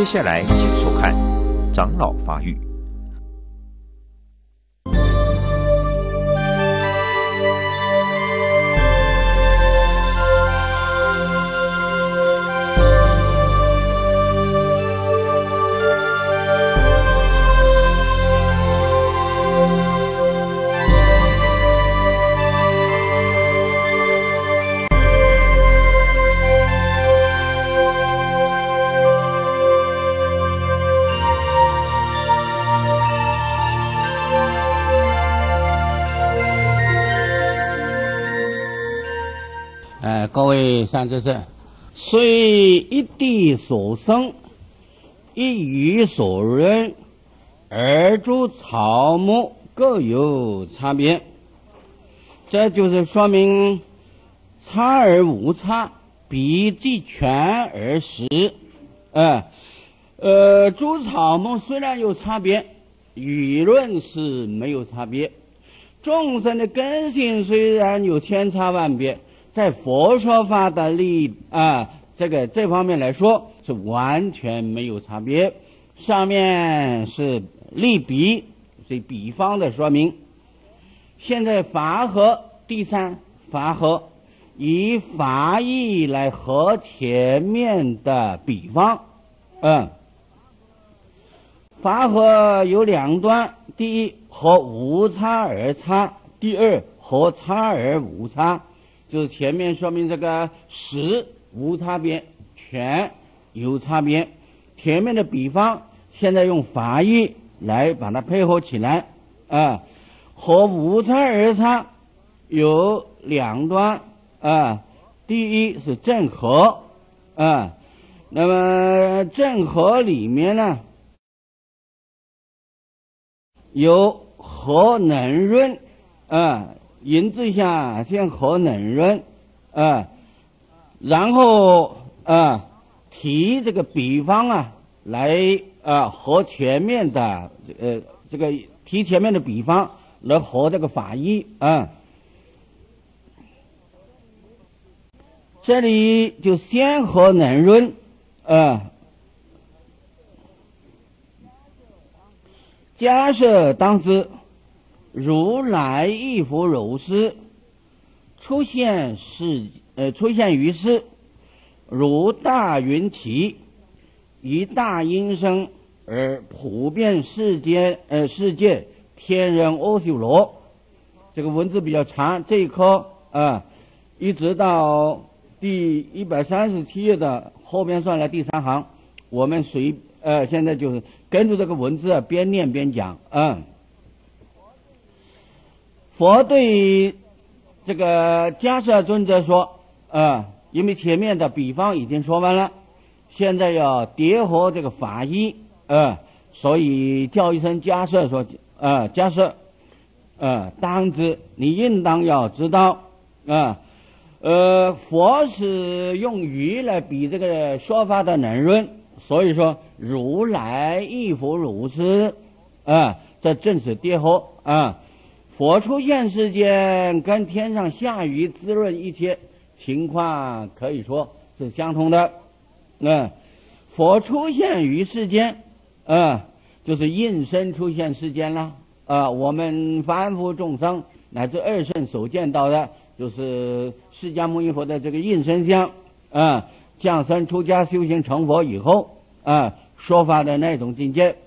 接下来请收看长老发育。 各位善知识，虽一地所生，一语所润，而诸草木各有差别。这就是说明差而无差，比既全而实。诸草木虽然有差别，语论是没有差别。众生的根性虽然有千差万别，在佛说法的这方面来说是完全没有差别。上面是例比，所以比方的说明。现在法合，第三法合，以法义来合前面的比方。法合有两端，第一合无差而差，第二合差而无差。就是前面说明这个实无差别，全有差别。前面的比方现在用法义来把它配合起来。和无差而差有两端。第一是正合。那么正合里面呢有和能润。引字下先和能润，然后提这个比方来和前面的这个提前面的比方来和这个法义。这里就先和能润。假设当知如来亦复如是，出现于世，如大云起，以大音声而普遍世界天人阿修罗。这个文字比较长，这一课一直到第137页的后边算来第3行，我们现在就是跟着这个文字边念边讲。佛对这个迦叶尊者说，因为前面的比方已经说完了，现在要叠合这个法义，所以叫一声迦叶说，迦叶，当知你应当要知道，佛是用语来比这个说法的能润，所以说如来亦复如是，这正是叠合。佛出现世间跟天上下雨滋润一切情况可以说是相同的。佛出现于世间，就是应身出现世间了。我们凡夫众生乃至二圣所见到的，就是释迦牟尼佛的这个应身相，降生出家修行成佛以后，说法的那种境界。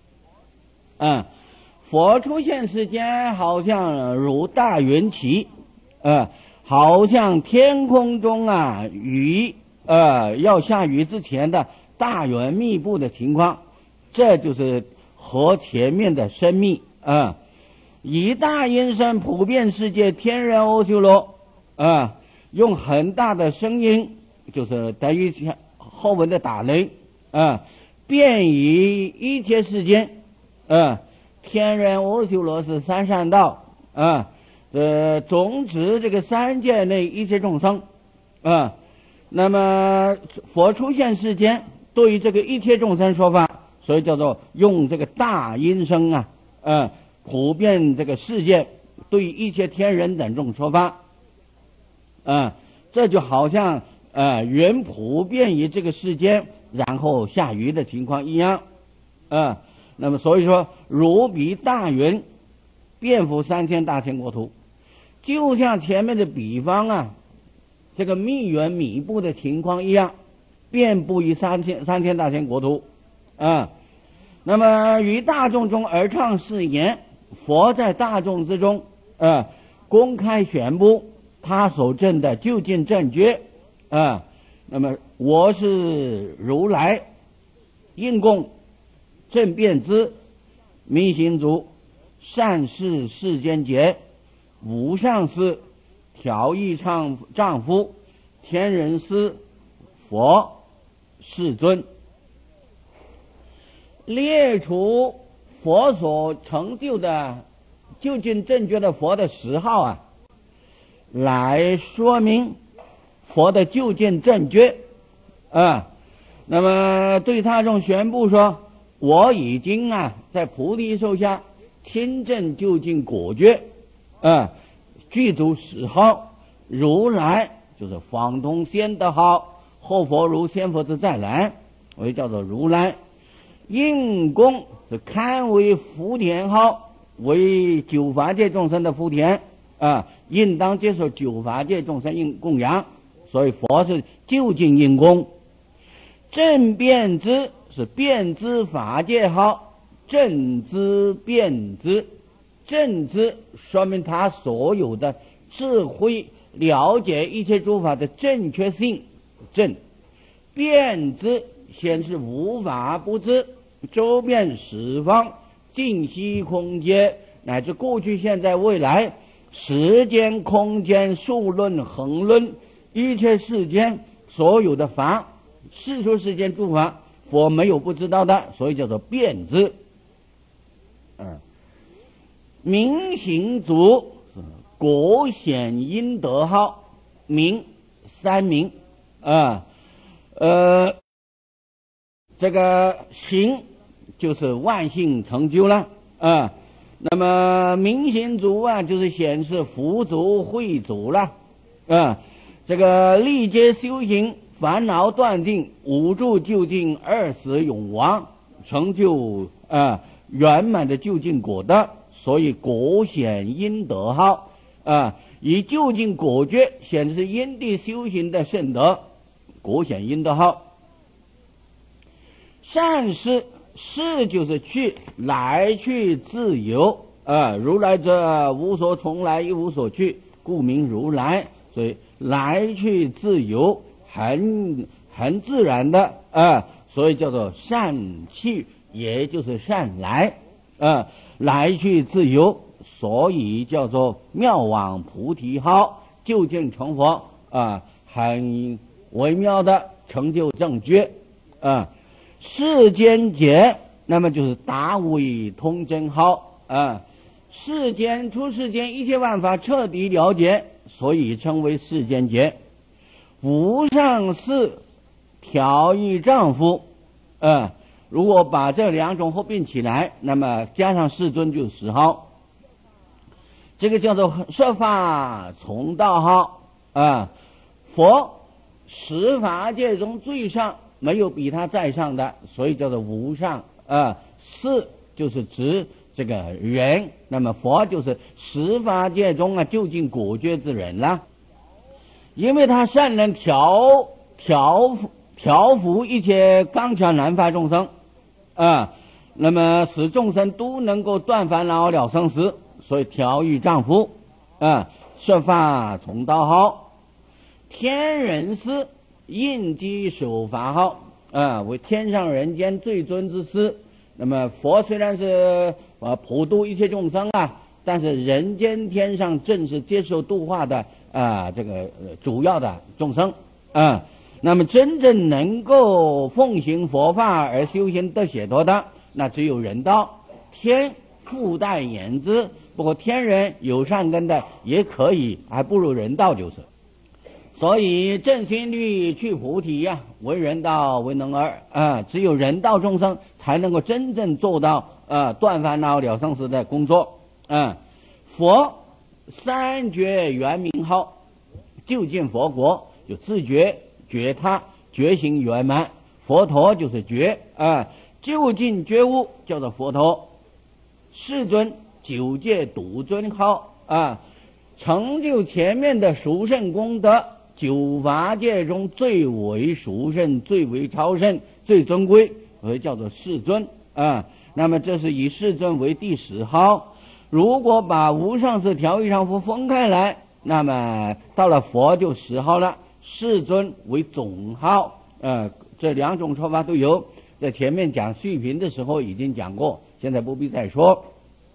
佛出现世间好像如大云起，好像天空中雨要下雨之前的大云密布的情况，这就是和前面的生密。以大音声普遍世界天人阿修罗，用很大的声音，就是等于后文的打雷，遍于一切世间。天人阿修罗是三善道，总指这个三界内一切众生。那么佛出现世间，对于这个一切众生说法，所以叫做用这个大音声普遍这个世界，对于一切天人等众说法。这就好像云普遍于这个世间， 然后下雨的情况一样。那么所以说，如比大云遍覆3000大千国土，就像前面的比方啊，这个密云密布的情况一样，遍布于三千大千国土。那么于大众中而唱誓言，佛在大众之中公开宣布他所证的究竟正觉。那么我是如来应供正遍知明行足善事世间劫无上师调御丈夫天人师佛世尊，列出佛所成就的究竟正觉的佛的10号来说明佛的究竟正觉。那么对他众宣布说，我已经在菩提树下亲证究竟果觉。具足10号，如来就是方通先得号，后佛如先佛之再来，为叫做如来。应供是堪为福田号，为九法界众生的福田应当接受九法界众生供养，所以佛是究竟应供。正遍知是遍知法界号，正知遍知，正知说明他所有的智慧了解一切诸法的正确性，正遍知显示无法不知，周遍十方尽息空间乃至过去现在未来时间空间数论恒论一切世间所有的法世俗世间诸法佛没有不知道的，所以叫做遍知。明行足是果显因得号，明三明这个行就是万幸成就了那么明行足就是显示福足慧足了这个历劫修行烦恼断尽，无助究竟，二死永亡，成就圆满的究竟果的，所以果显因得号以究竟果觉显示因地修行的圣德，果显因得号。善事，事就是去，来去自由如来者无所从来，亦无所去，故名如来。所以来去自由，很自然的所以叫做善去，也就是善来来去自由，所以叫做妙往菩提号，究竟成佛很微妙的成就正觉世间劫，那么就是达为通真号世间出世间一切万法彻底了解，所以称为世间劫。无上士调御丈夫如果把这两种合并起来，那么加上世尊就是10号，这个叫做摄法从道号佛十法界中最上，没有比他在上的，所以叫做无上士就是指这个人，那么佛就是十法界中究竟果觉之人了，因为他善能调伏一切刚强难发众生那么使众生都能够断烦恼了生死，所以调御丈夫摄法从道号。天人师应机守法号为天上人间最尊之师。那么佛虽然是普度一切众生但是人间天上正是接受度化的这个主要的众生那么真正能够奉行佛法而修行得解脱的，那只有人道。天附带言之，不过天人有善根的也可以，还不如人道就是。所以正心律去菩提为人道为能儿只有人道众生才能够真正做到断烦恼了生死的工作佛三觉圆明号，究竟佛国就自觉觉他觉醒圆满， 佛陀就是觉啊，究竟觉悟叫做佛陀。世尊九界独尊号啊，成就前面的殊胜功德，九法界中最为殊胜、最为超胜、最尊贵，所以叫做世尊啊。那么这是以世尊为第10号。如果把无上士调御上佛分开来，那么到了佛就10号了，世尊为总号。这两种说法都有，在前面讲续品的时候已经讲过，现在不必再说。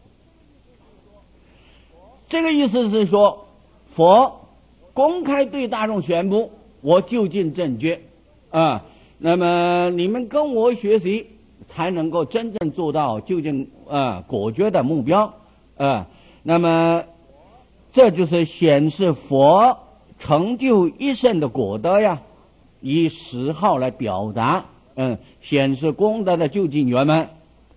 这个意思是说，佛公开对大众宣布，我究竟正觉啊，那么你们跟我学习，才能够真正做到究竟果觉的目标那么这就是显示佛成就一生的果德呀，以10号来表达显示功德的究竟圆满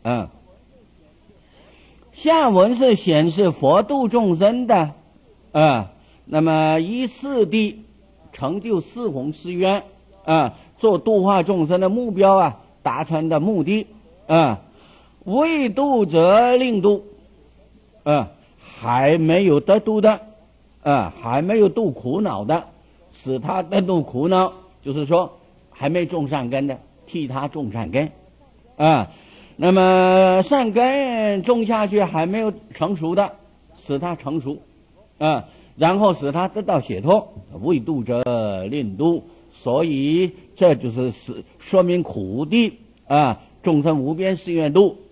下文是显示佛度众生的那么以四谛成就四弘誓愿做度化众生的目标达成的目的未度者令度还没有得度的还没有度苦恼的，使他得度苦恼，就是说还没种善根的，替他种善根那么善根种下去还没有成熟的，使他成熟然后使他得到解脱，未度者令度。所以这就是说明苦地众生无边誓愿度。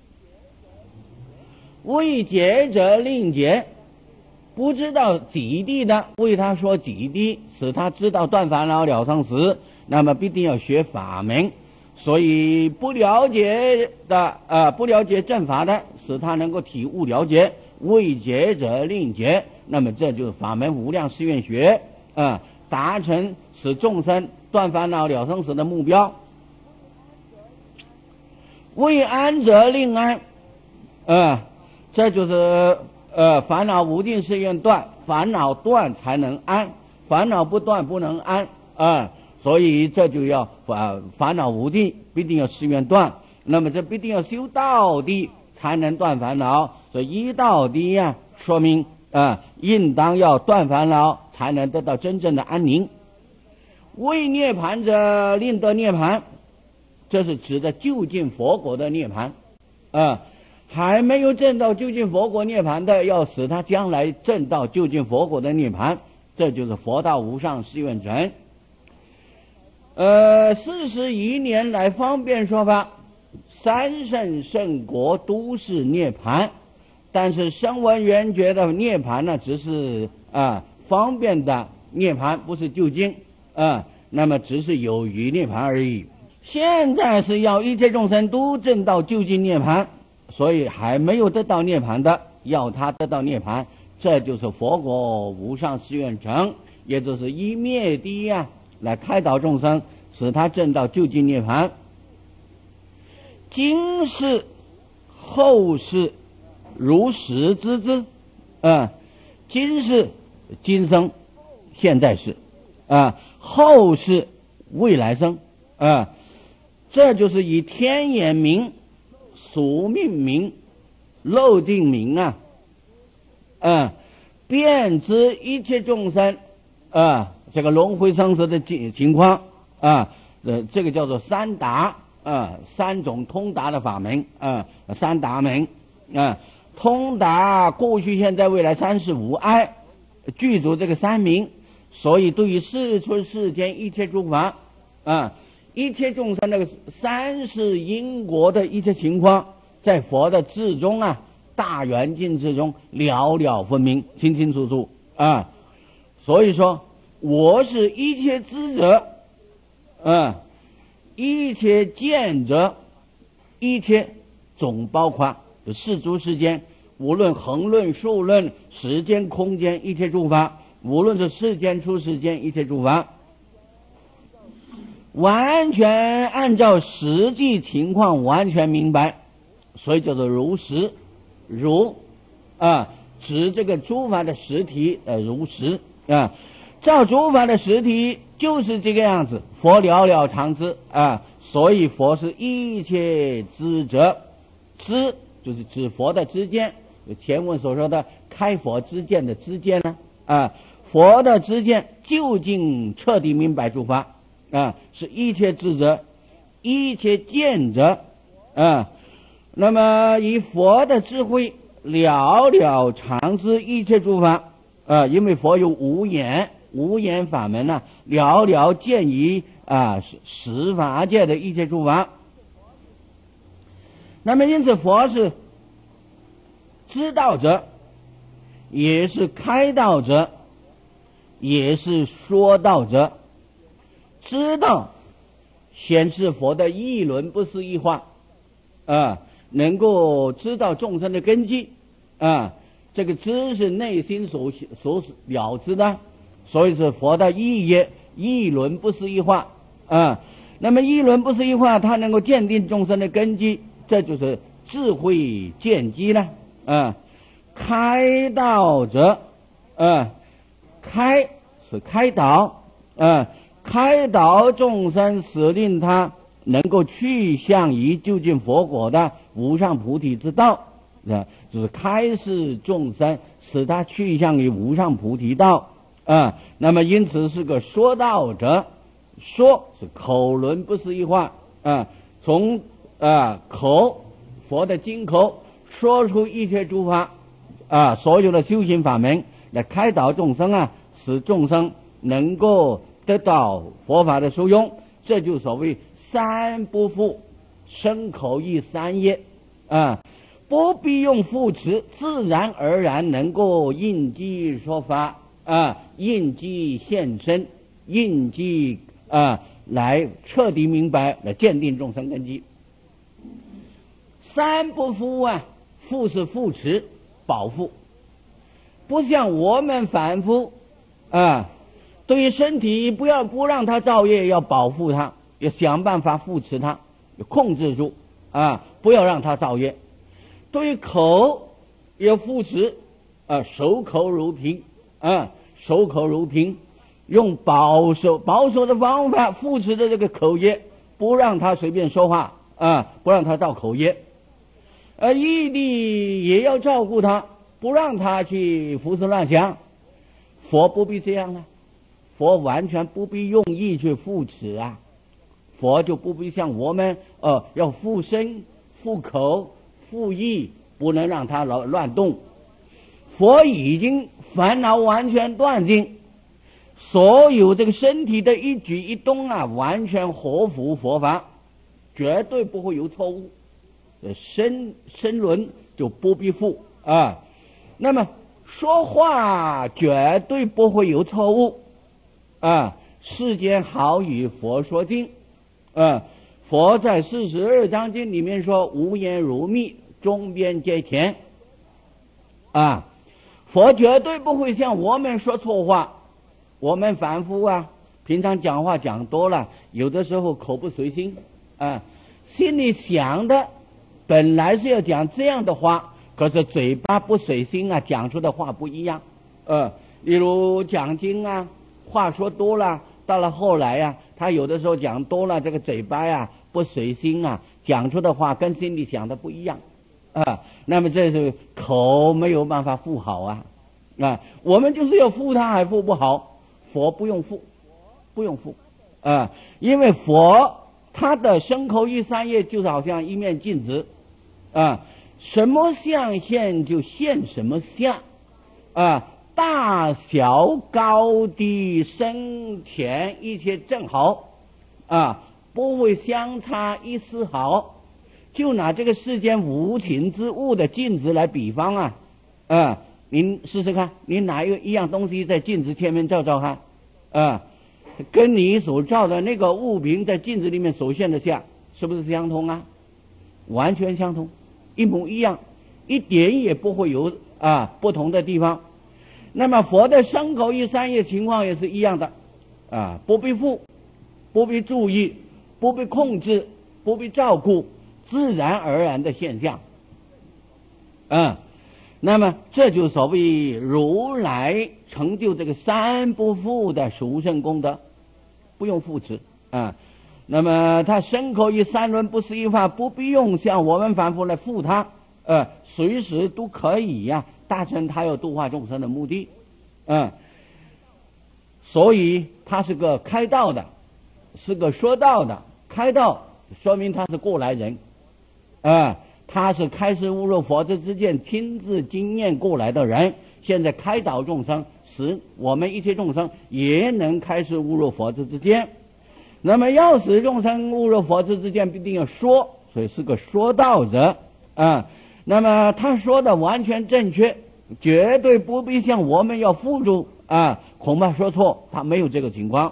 未解者令解，不知道几地的为他说几地，使他知道断烦恼了生死，那么必定要学法门。所以不了解的不了解正法的，使他能够体悟了解。未解者令解，那么这就是法门无量誓愿学达成使众生断烦恼了生死的目标。未安者令安这就是烦恼无尽誓愿断，烦恼断才能安，烦恼不断不能安所以这就要烦恼无尽，必定要誓愿断。那么这必定要修道地才能断烦恼，所以依道地说明应当要断烦恼，才能得到真正的安宁。未涅盘者令得涅盘，这是指的究竟佛果的涅盘还没有证到究竟佛果涅盘的，要使他将来证到究竟佛果的涅盘，这就是佛道无上誓愿成。41年来方便说法，三圣圣国都是涅盘，但是声闻缘觉的涅盘呢，只是方便的涅盘，不是究竟那么只是有余涅盘而已。现在是要一切众生都证到究竟涅盘，所以还没有得到涅盘的，要他得到涅盘，这就是佛果无上誓愿成，也就是以灭地来开导众生，使他证到究竟涅盘。今世后世如实知之今世今生现在世后世未来生这就是以天眼明、宿命明、漏尽明遍知一切众生这个轮回生死的情况这个叫做三达三种通达的法门三达门通达过去现在未来三世无碍，具足这个三明。所以对于世出世间一切诸法一切众生那个三世因果的一切情况，在佛的智中大圆镜之中了了分明，清清楚楚所以说我是一切知者一切见者，一切总包括世出世间，无论恒论数论时间空间一切诸法，无论是世间出世间一切诸法，完全按照实际情况完全明白，所以叫做如实。如指这个诸法的实体如实照诸法的实体就是这个样子，佛了了常知所以佛是一切智者，知就是指佛的知见，前文所说的开佛知见的知见呢，佛的知见究竟彻底明白诸法，是一切智者，一切见者，那么以佛的智慧了了常知一切诸法，因为佛有无言法门呢，了了见于十法界的一切诸法。那么因此佛是知道者，也是开道者，也是说道者。知道显示佛的议论不思议化，能够知道众生的根基，这个知是内心所了知的，所以是佛的议论不思议化，那么议论不思议化，它能够鉴定众生的根基，这就是智慧见机了。开道者，开是开导，开导众生，使令他能够去向于究竟佛果的无上菩提之道，就是开示众生，使他去向于无上菩提道，那么因此是个说道者。说是口论不思议化，从口佛的经口说出一切诸法，所有的修行法门来开导众生，使众生能够得到佛法的受用，这就所谓三不复，身口意三业，不必用复持，自然而然能够应机说法，应机现身，应机来彻底明白，来鉴定众生根基。三不复复是复持保护，不像我们凡夫对于身体不让它造业，要保护它，要想办法扶持它，要控制住不要让它造业。对于口要扶持守口如瓶，守口如瓶，用保守的方法扶持的这个口业，不让它随便说话，不让它造口业。义力也要照顾它，不让它去胡思乱想。佛不必这样了，佛完全不必用意去扶持佛就不必像我们要护身、护口、护意，不能让它乱动。佛已经烦恼完全断尽，所有这个身体的一举一动完全合符佛法，绝对不会有错误。身轮就不必负那么说话绝对不会有错误世间好与佛说经佛在42章经里面说无言如蜜，中边皆甜佛绝对不会像我们说错话。我们凡夫平常讲话讲多了，有的时候口不随心心里想的本来是要讲这样的话，可是嘴巴不随心讲出的话不一样例如讲经话说多了，到了后来他有的时候讲多了，这个嘴巴不随心讲出的话跟心里想的不一样那么这是口没有办法护好我们就是要护它还护不好，佛不用护因为佛他的身口意三业就好像一面镜子什么相现就现什么相大小高低深浅一切正好不会相差一丝毫。就拿这个世间无情之物的镜子来比方您试试看，您拿一样东西在镜子前面照照看跟你所照的那个物品在镜子里面所现的像是不是相同完全相同，一模一样，一点也不会有不同的地方。那么佛的身口意三业情况也是一样的不必护，不必注意，不必控制，不必照顾，自然而然的现象那么这就所谓如来成就这个三不复的殊胜功德，不用扶持那么他身口以三轮不思议法，不必用像我们凡夫来附他，随时都可以呀，达成他要度化众生的目的，所以他是个开道的，是个说道的。开道说明他是过来人，他是开示悟入佛之见，亲自经验过来的人，现在开导众生，使我们一切众生也能开示悟入佛之见。那么要使众生悟入佛之见，必定要说，所以是个说道者那么他说的完全正确，绝对不必像我们要附注恐怕说错，他没有这个情况。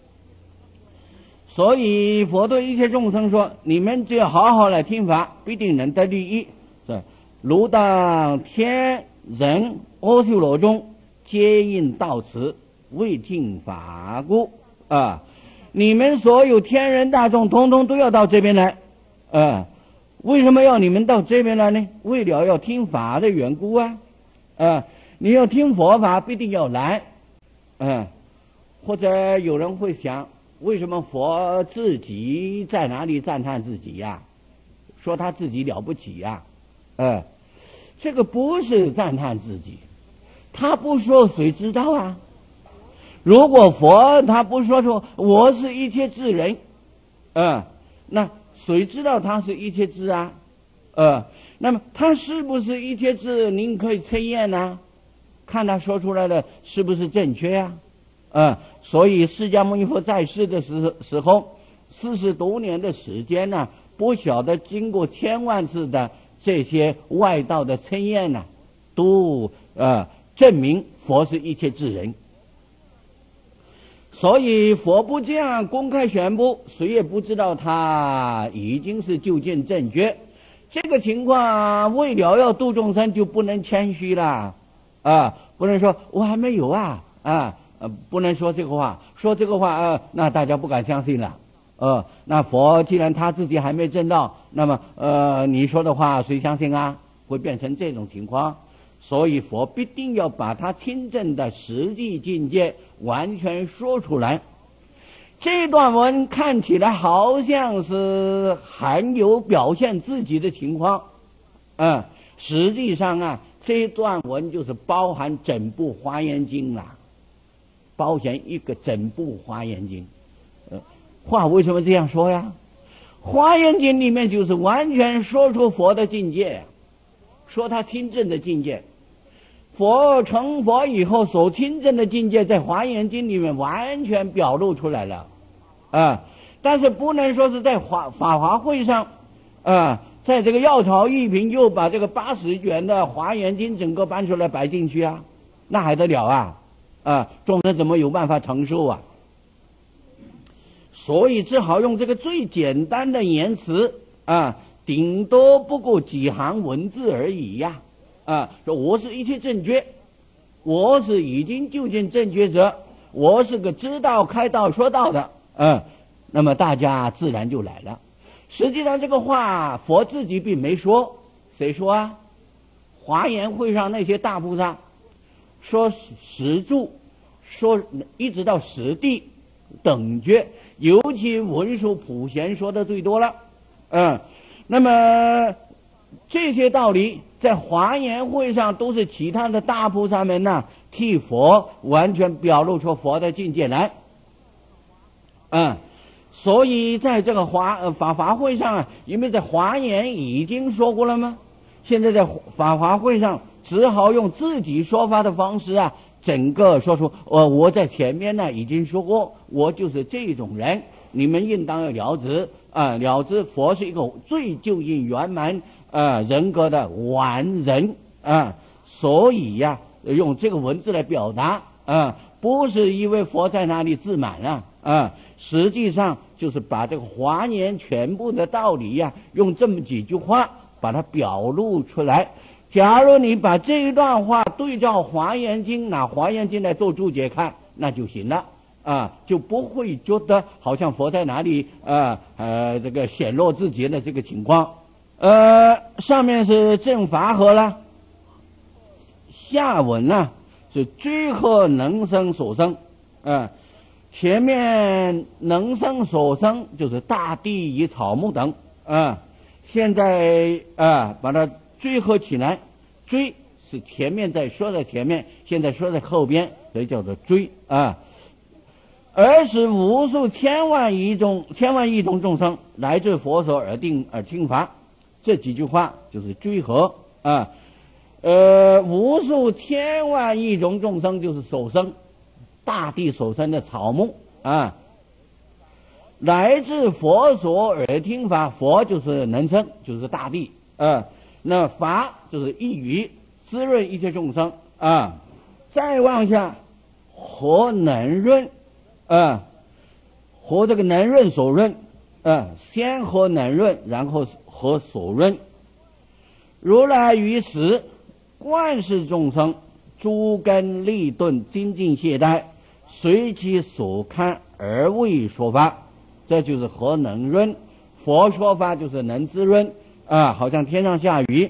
所以佛对一切众生说，你们只要好好来听法，必定能得利益。如当天人阿修罗中，皆应到此，为听法故你们所有天人大众统统都要到这边来为什么要你们到这边来呢？为了要听法的缘故你要听佛法，必定要来或者有人会想，为什么佛自己在哪里赞叹自己呀？说他自己了不起呀？这个不是赞叹自己，他不说谁知道啊？如果佛他不说我是一切智人那谁知道他是一切智啊？那么他是不是一切智，您可以测验看他说出来的是不是正确所以释迦牟尼佛在世的时候，40多年的时间不晓得经过千万次的这些外道的测验都证明佛是一切智人。所以佛不这样公开宣布，谁也不知道他已经是究竟正确。这个情况为了要度众生，就不能谦虚了不能说我还没有不能说这个话，说这个话那大家不敢相信了那佛既然他自己还没证到，那么你说的话谁相信会变成这种情况。所以佛必定要把他亲证的实际境界完全说出来。这段文看起来好像是含有表现自己的情况实际上这段文就是包含整部华严经包含一个整部华严经话为什么这样说呀？华严经里面就是完全说出佛的境界说他亲证的境界。佛成佛以后所亲证的境界，在华严经里面完全表露出来了但是不能说是在法华会上在这个药草一品又把这个80卷的华严经整个搬出来摆进去那还得了众生怎么有办法承受所以只好用这个最简单的言辞顶多不过几行文字而已说我是一切正觉，我是已经究竟正觉者，我是个知道开道说道的那么大家自然就来了。实际上这个话佛自己并没说，谁说华严会上那些大菩萨说十住，说一直到十地等觉，尤其文殊普贤说的最多了那么这些道理在华严会上都是其他的大菩萨们替佛完全表露出佛的境界来所以在这个法华会上因为在华严已经说过了吗？现在在法华会上只好用自己说法的方式整个说出我在前面已经说过，我就是这种人，你们应当要了知了知佛是一个最究竟圆满人格的完人所以用这个文字来表达不是因为佛在那里自满实际上就是把这个华严全部的道理用这么几句话把它表露出来。假如你把这一段话对照华严经，拿华严经来做注解看，那就行了就不会觉得好像佛在哪里这个显露自己的这个情况上面是正法合了，下文是居合能生所生前面能生所生就是大地与草木等现在把它追合起来，追是前面在说在前面，现在说在后边，所以叫做追而是无数千万亿种众生来自佛所而听法，这几句话就是追合无数千万亿种众生就是所生，大地所生的草木来自佛所而听法，佛就是能生，就是大地那法就是一语滋润一切众生再往下和能润和这个能润所润先和能润，然后和所润。如来于时观视众生诸根利钝精进懈怠，随其所看而为说法，这就是和能润。佛说法就是能滋润好像天上下雨。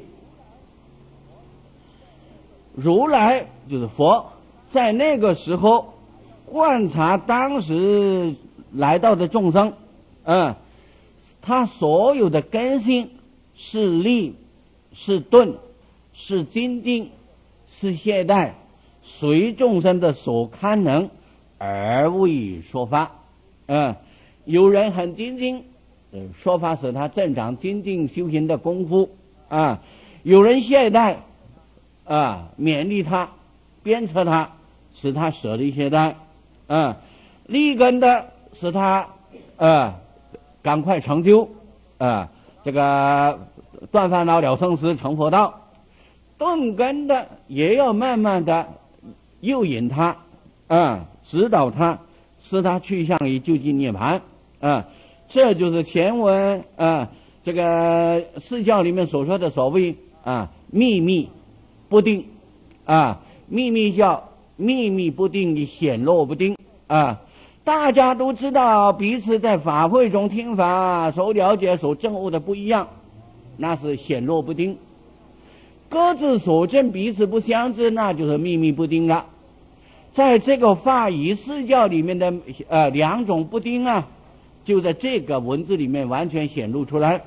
如来就是佛，在那个时候观察当时来到的众生他所有的根性是利是钝是精进是懈怠，随众生的所堪能而为说法有人很精进说法使他增长精进修行的功夫有人懈怠勉励他鞭策他，使他舍离懈怠利根的使他赶快成就这个断烦恼了生死成佛道，钝根的也要慢慢的诱引他指导他，使他趋向于究竟涅槃这就是前文这个释教里面所说的所谓秘密不定秘密教秘密不定的显露不定大家都知道彼此在法会中听法所了解所证悟的不一样，那是显露不定，各自所证彼此不相知，那就是秘密不定了。在这个法仪释教里面的两种不定就在这个文字里面完全显露出来。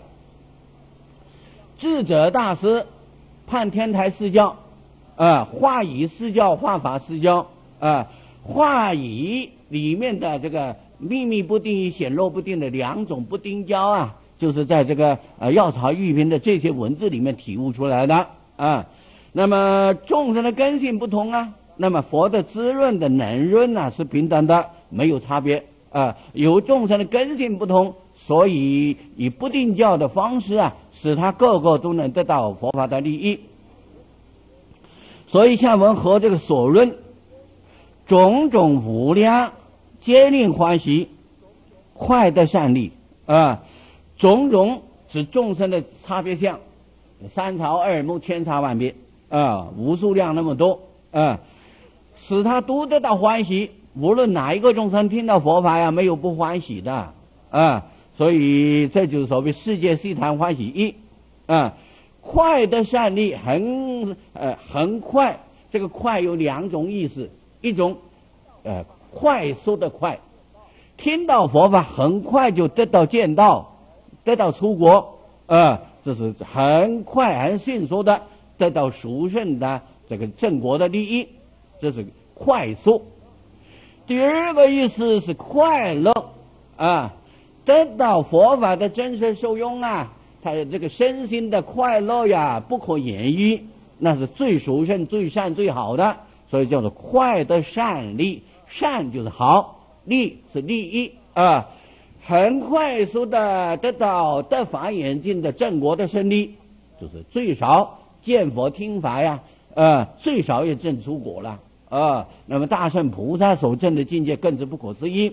智者大师判天台释教化仪释教化法释教化仪里面的这个秘密不定与显露不定的两种不定教就是在这个药草玉屏的这些文字里面体悟出来的那么众生的根性不同那么佛的滋润的能润是平等的，没有差别有众生的根性不同，所以以不定教的方式使他个个都能得到佛法的利益。所以下文和这个所润种种无量皆令欢喜快得善利种种指众生的差别相，三朝二目千差万别无数量那么多使他都得到欢喜。无论哪一个众生听到佛法没有不欢喜的所以这就是所谓世界悉谈欢喜意快得善利很快，这个快有两种意思，一种快速的快，听到佛法很快就得到见到，得到出国这是很快很迅速的得到殊胜的这个正果的利益，这是快速。第二个意思是快乐得到佛法的真实受用他这个身心的快乐不可言喻，那是最殊胜最善最好的，所以叫做快得善利。善就是好，利是利益很快速的得到得法眼净的正果的胜利，就是最少见佛听法最少也证出果了那么大圣菩萨所证的境界更是不可思议。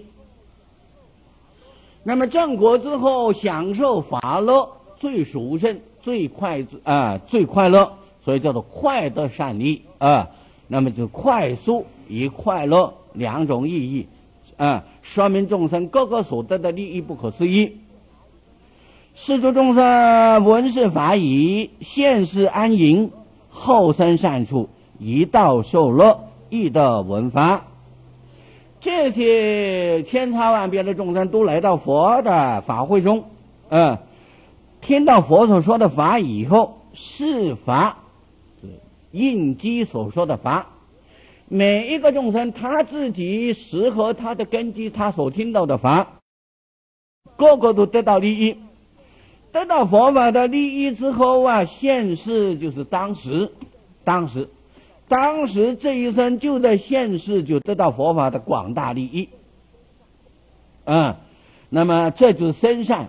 那么正果之后享受法乐，最殊胜最快乐，所以叫做快得善利那么就快速与快乐两种意义说明众生各个所得的利益不可思议。世诸众生闻是法已，现世安营，后生善处，一道受乐，亦得闻法。 这些千差万别的众生都来到佛的法会中，听到佛所说的法以后，是法，应机所说的法。每一个众生他自己适合他的根基，他所听到的法，个个都得到利益。得到佛法的利益之后啊，现世就是当时这一生就在现世就得到佛法的广大利益。那么这就是身善，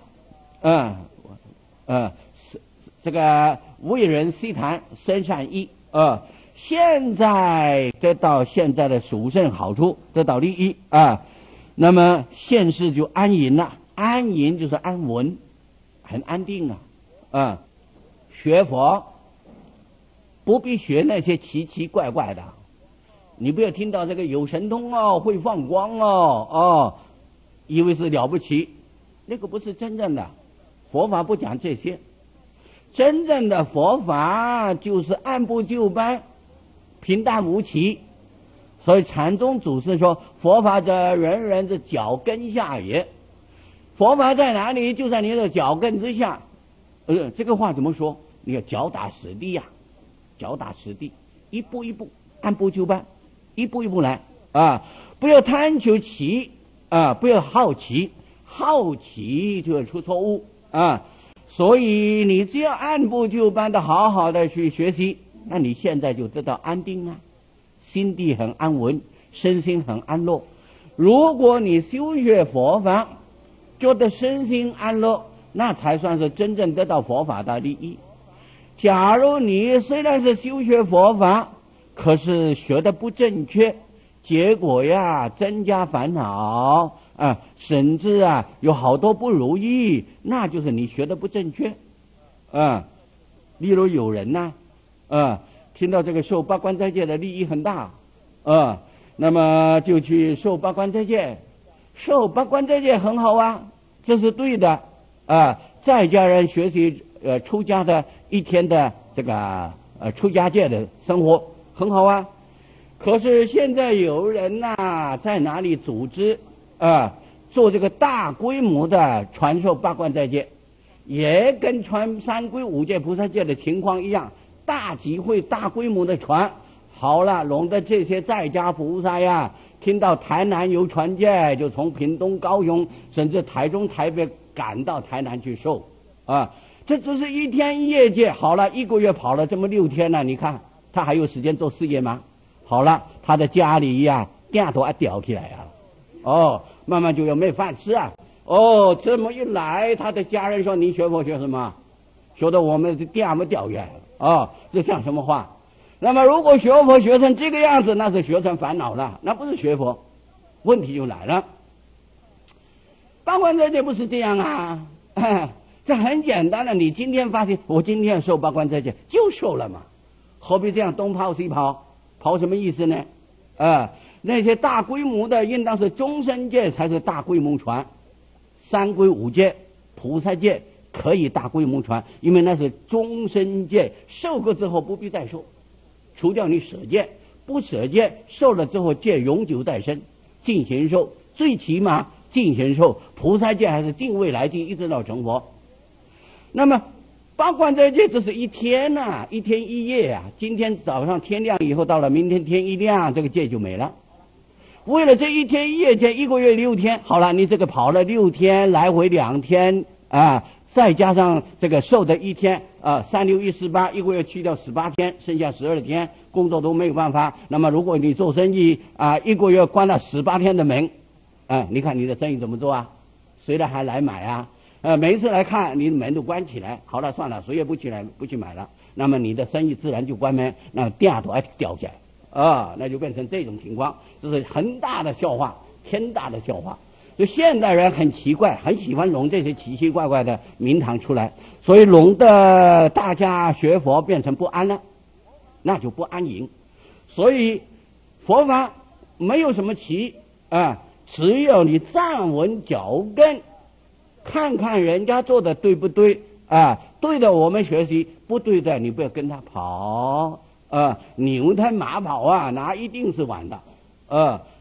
这个为人希谈身善意，现在得到现在的殊胜好处，得到利益那么现世就安隐了，安隐就是安稳，很安定学佛不必学那些奇奇怪怪的，你不要听到这个有神通会放光以为是了不起，那个不是真正的佛法，不讲这些。真正的佛法就是按部就班，平淡无奇。所以禅宗祖师说，佛法者，人人之脚跟下也。佛法在哪里？就在你的脚跟之下。这个话怎么说？你要脚打实地脚打实地，一步一步，按部就班，一步一步来不要贪求奇不要好奇，好奇就会出错误所以你只要按部就班的好好的去学习，那你现在就得到安定心地很安稳，身心很安乐。如果你修学佛法觉得身心安乐，那才算是真正得到佛法的利益。假如你虽然是修学佛法，可是学的不正确，结果增加烦恼甚至有好多不如意，那就是你学的不正确例如有人听到这个受八关斋戒的利益很大那么就去受八关斋戒。受八关斋戒很好这是对的在家人学习出家的一天的这个出家戒的生活很好可是现在有人在哪里组织做这个大规模的传授八关斋戒，也跟传三皈五戒菩萨戒的情况一样，大集会大规模的传。好了，弄得这些在家菩萨听到台南有传戒，就从屏东高雄甚至台中台北赶到台南去受这只是一天一夜戒。好了，一个月跑了这么6天你看他还有时间做事业吗？好了，他的家里店都吊起来慢慢就要没饭吃这么一来，他的家人说，你学佛学什么？学的我们的店没掉远这像什么话？那么如果学佛学成这个样子，那是学成烦恼了，那不是学佛。问题就来了，八关斋戒不是这样这很简单的，你今天发现我今天受八关斋戒就受了嘛，何必这样东跑西跑？跑什么意思呢？那些大规模的应当是终身戒才是大规模传，三皈五戒菩萨戒可以大规模传，因为那是终身戒，受过之后不必再受，除掉你舍戒，不舍戒受了之后戒永久在身，尽形受，最起码尽形受，菩萨戒还是尽未来尽一直到成佛。那么八关斋戒这是一天一天一夜今天早上天亮以后，到了明天天一亮，这个戒就没了。为了这一天一夜戒，一个月6天，好了，你这个跑了6天，来回2天再加上这个受的1天3、6、1、18，一个月去掉18天，剩下12天，工作都没有办法。那么如果你做生意一个月关了18天的门你看你的生意怎么做谁还来买每一次来看你的门都关起来，好了算了，谁也不去买了，那么你的生意自然就关门，那店都掉下来那就变成这种情况，这是很大的笑话，天大的笑话。就现代人很奇怪，很喜欢弄这些奇奇怪怪的名堂出来，所以弄得大家学佛变成不安了，那就不安隐。所以佛法没有什么奇只有你站稳脚跟，看看人家做的对不对对的我们学习，不对的你不要跟他跑牛吞马跑那一定是晚的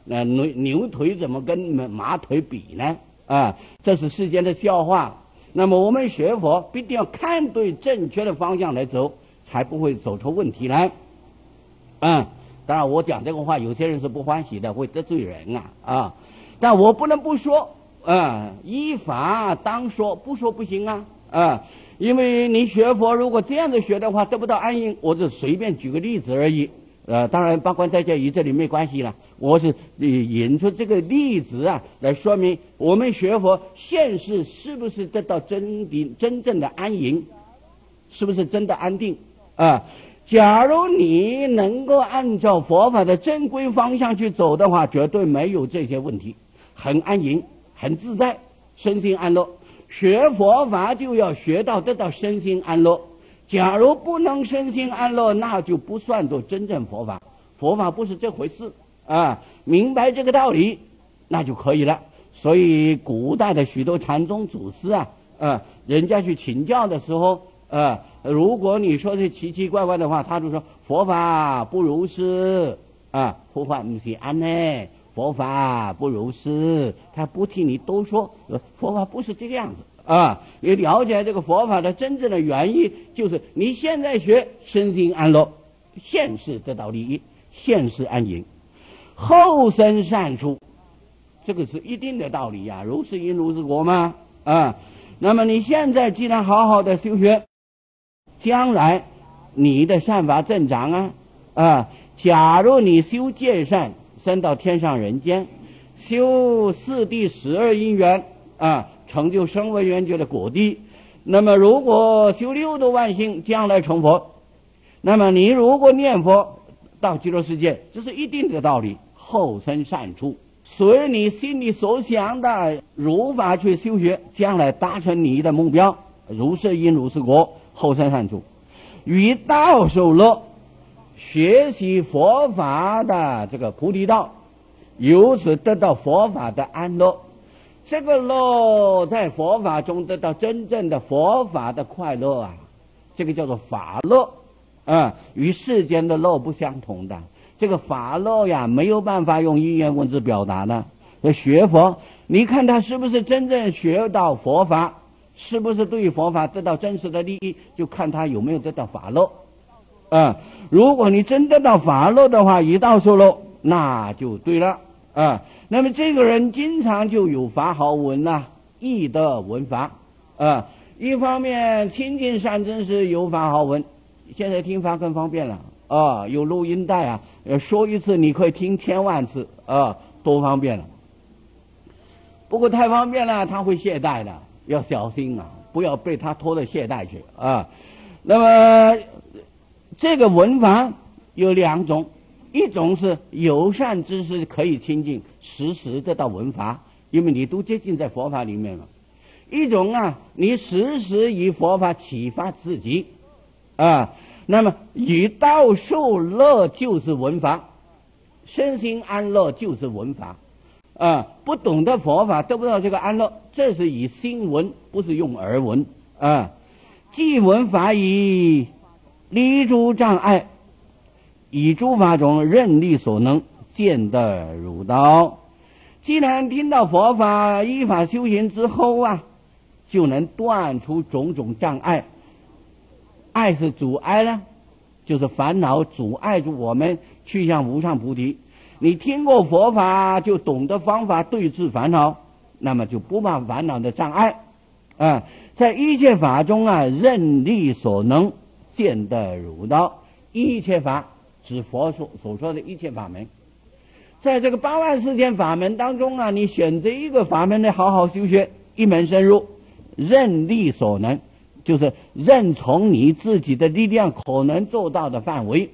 牛腿怎么跟马腿比呢？这是世间的笑话。那么我们学佛必定要看对正确的方向来走，才不会走出问题来。当然我讲这个话，有些人是不欢喜的，会得罪人但我不能不说依法当说，不说不行因为你学佛如果这样子学的话，得不到安隐。我只随便举个例子而已。当然八关斋戒与这里没关系了，我是引出这个例子来说明我们学佛现世是不是得到真正的安隐，是不是真的安定假如你能够按照佛法的正规方向去走的话，绝对没有这些问题，很安隐，很自在，身心安乐。学佛法就要学到得到身心安乐，假如不能身心安乐，那就不算作真正佛法。佛法不是这回事明白这个道理那就可以了。所以古代的许多禅宗祖师人家去请教的时候如果你说是奇奇怪怪的话，他就说佛法不如是佛法不是安呢，佛法不如是，他不替你多说，佛法不是这个样子你了解这个佛法的真正的原意，就是你现在学身心安乐，现世得到利益，现世安隐，后生善处，这个是一定的道理如是因如是果嘛那么你现在既然好好的修学，将来你的善法增长假如你修戒善，升到天上人间，修四谛12因缘成就声闻缘觉的果地，那么如果修6度万行，将来成佛。那么你如果念佛到极乐世界，这是一定的道理，后生善处，随你心里所想的如法去修学，将来达成你的目标，如是因如是果，后生善处。于道受乐，学习佛法的这个菩提道，由此得到佛法的安乐。这个乐在佛法中得到真正的佛法的快乐这个叫做法乐与世间的乐不相同的。这个法乐没有办法用语言文字表达的。学佛你看他是不是真正学到佛法，是不是对佛法得到真实的利益，就看他有没有得到法乐如果你真得到法乐的话，以道受乐，那就对了那么这个人经常就有法好闻易得闻法一方面亲近善知识有法好闻，现在听法更方便了有录音带说一次你可以听1000万次多方便了。不过太方便了他会懈怠的，要小心不要被他拖到懈怠去那么这个闻法有2种，一种是有善知识可以亲近，时时得到闻法，因为你都接近在佛法里面了。一种你时时以佛法启发自己那么以道受乐就是闻法，身心安乐就是闻法不懂得佛法得不到这个安乐，这是以心闻，不是用耳闻既闻法以离诸障碍，以诸法中任力所能，见得如道。既然听到佛法，依法修行之后就能断除种种障碍。爱是阻碍了，就是烦恼阻碍住我们去向无上菩提。你听过佛法，就懂得方法对治烦恼，那么就不怕烦恼的障碍在一切法中任力所能，见得如道。一切法指佛所说的一切法门，在这个8万4千法门当中你选择一个法门来好好修学，一门深入，任力所能，就是任从你自己的力量可能做到的范围。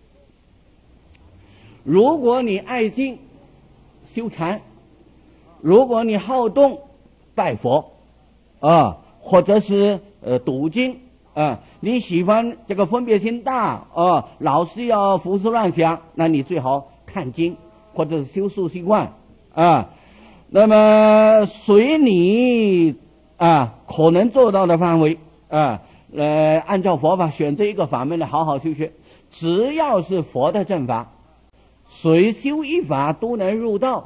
如果你爱静修禅，如果你好动拜佛或者是读经你喜欢这个分别心大老是要胡思乱想，那你最好看经或者是修塑习惯那么随你可能做到的范围按照佛法选择一个法门来好好修学。只要是佛的正法， 随修一法都能入道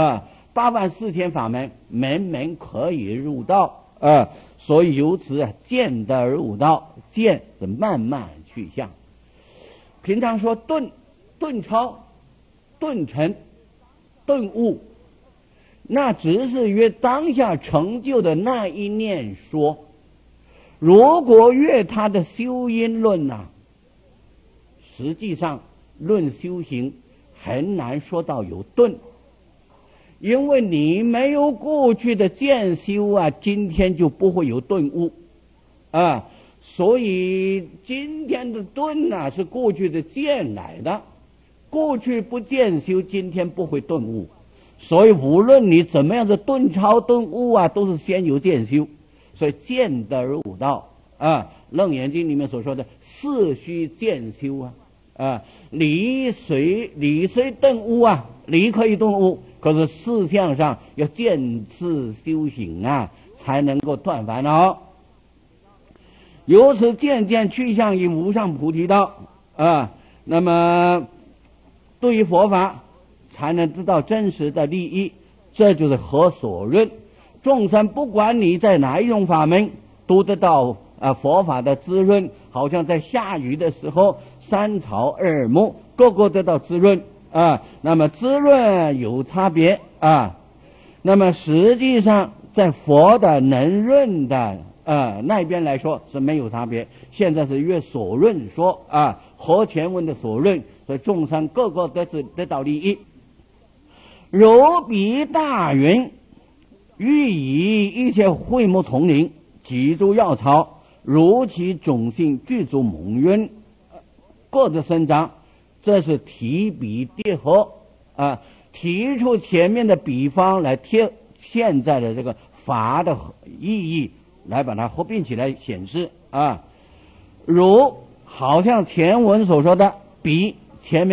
，84000法门，门门可以入道所以由此渐得入道，渐是慢慢去向。平常说顿超、顿成、顿悟，那只是约当下成就的那一念说。如果越他的修因论实际上论修行很难说到有顿，因为你没有过去的渐修今天就不会有顿悟所以今天的顿是过去的渐来的，过去不渐修，今天不会顿悟。所以无论你怎么样的顿超顿悟都是先有渐修，所以渐得入道楞严经里面所说的四须渐修理虽顿悟理可以顿悟，可是事项上要渐次修行才能够断烦恼。由此渐渐去向于无上菩提道那么对于佛法才能得到真实的利益，这就是何所论。众生不管你在哪一种法门，都得到佛法的滋润，好像在下雨的时候，三草二木个个得到滋润那么滋润有差别那么实际上在佛的能润的那边来说是没有差别。现在是约所润说和前文的所润，所以众生个个得到利益。如彼大云，欲以一切会木丛林，几株药草，如其种性，具足蒙渊，各自生长。这是提比叠合提出前面的比方来贴现在的这个法的意义，来把它合并起来显示如好像前文所说的比前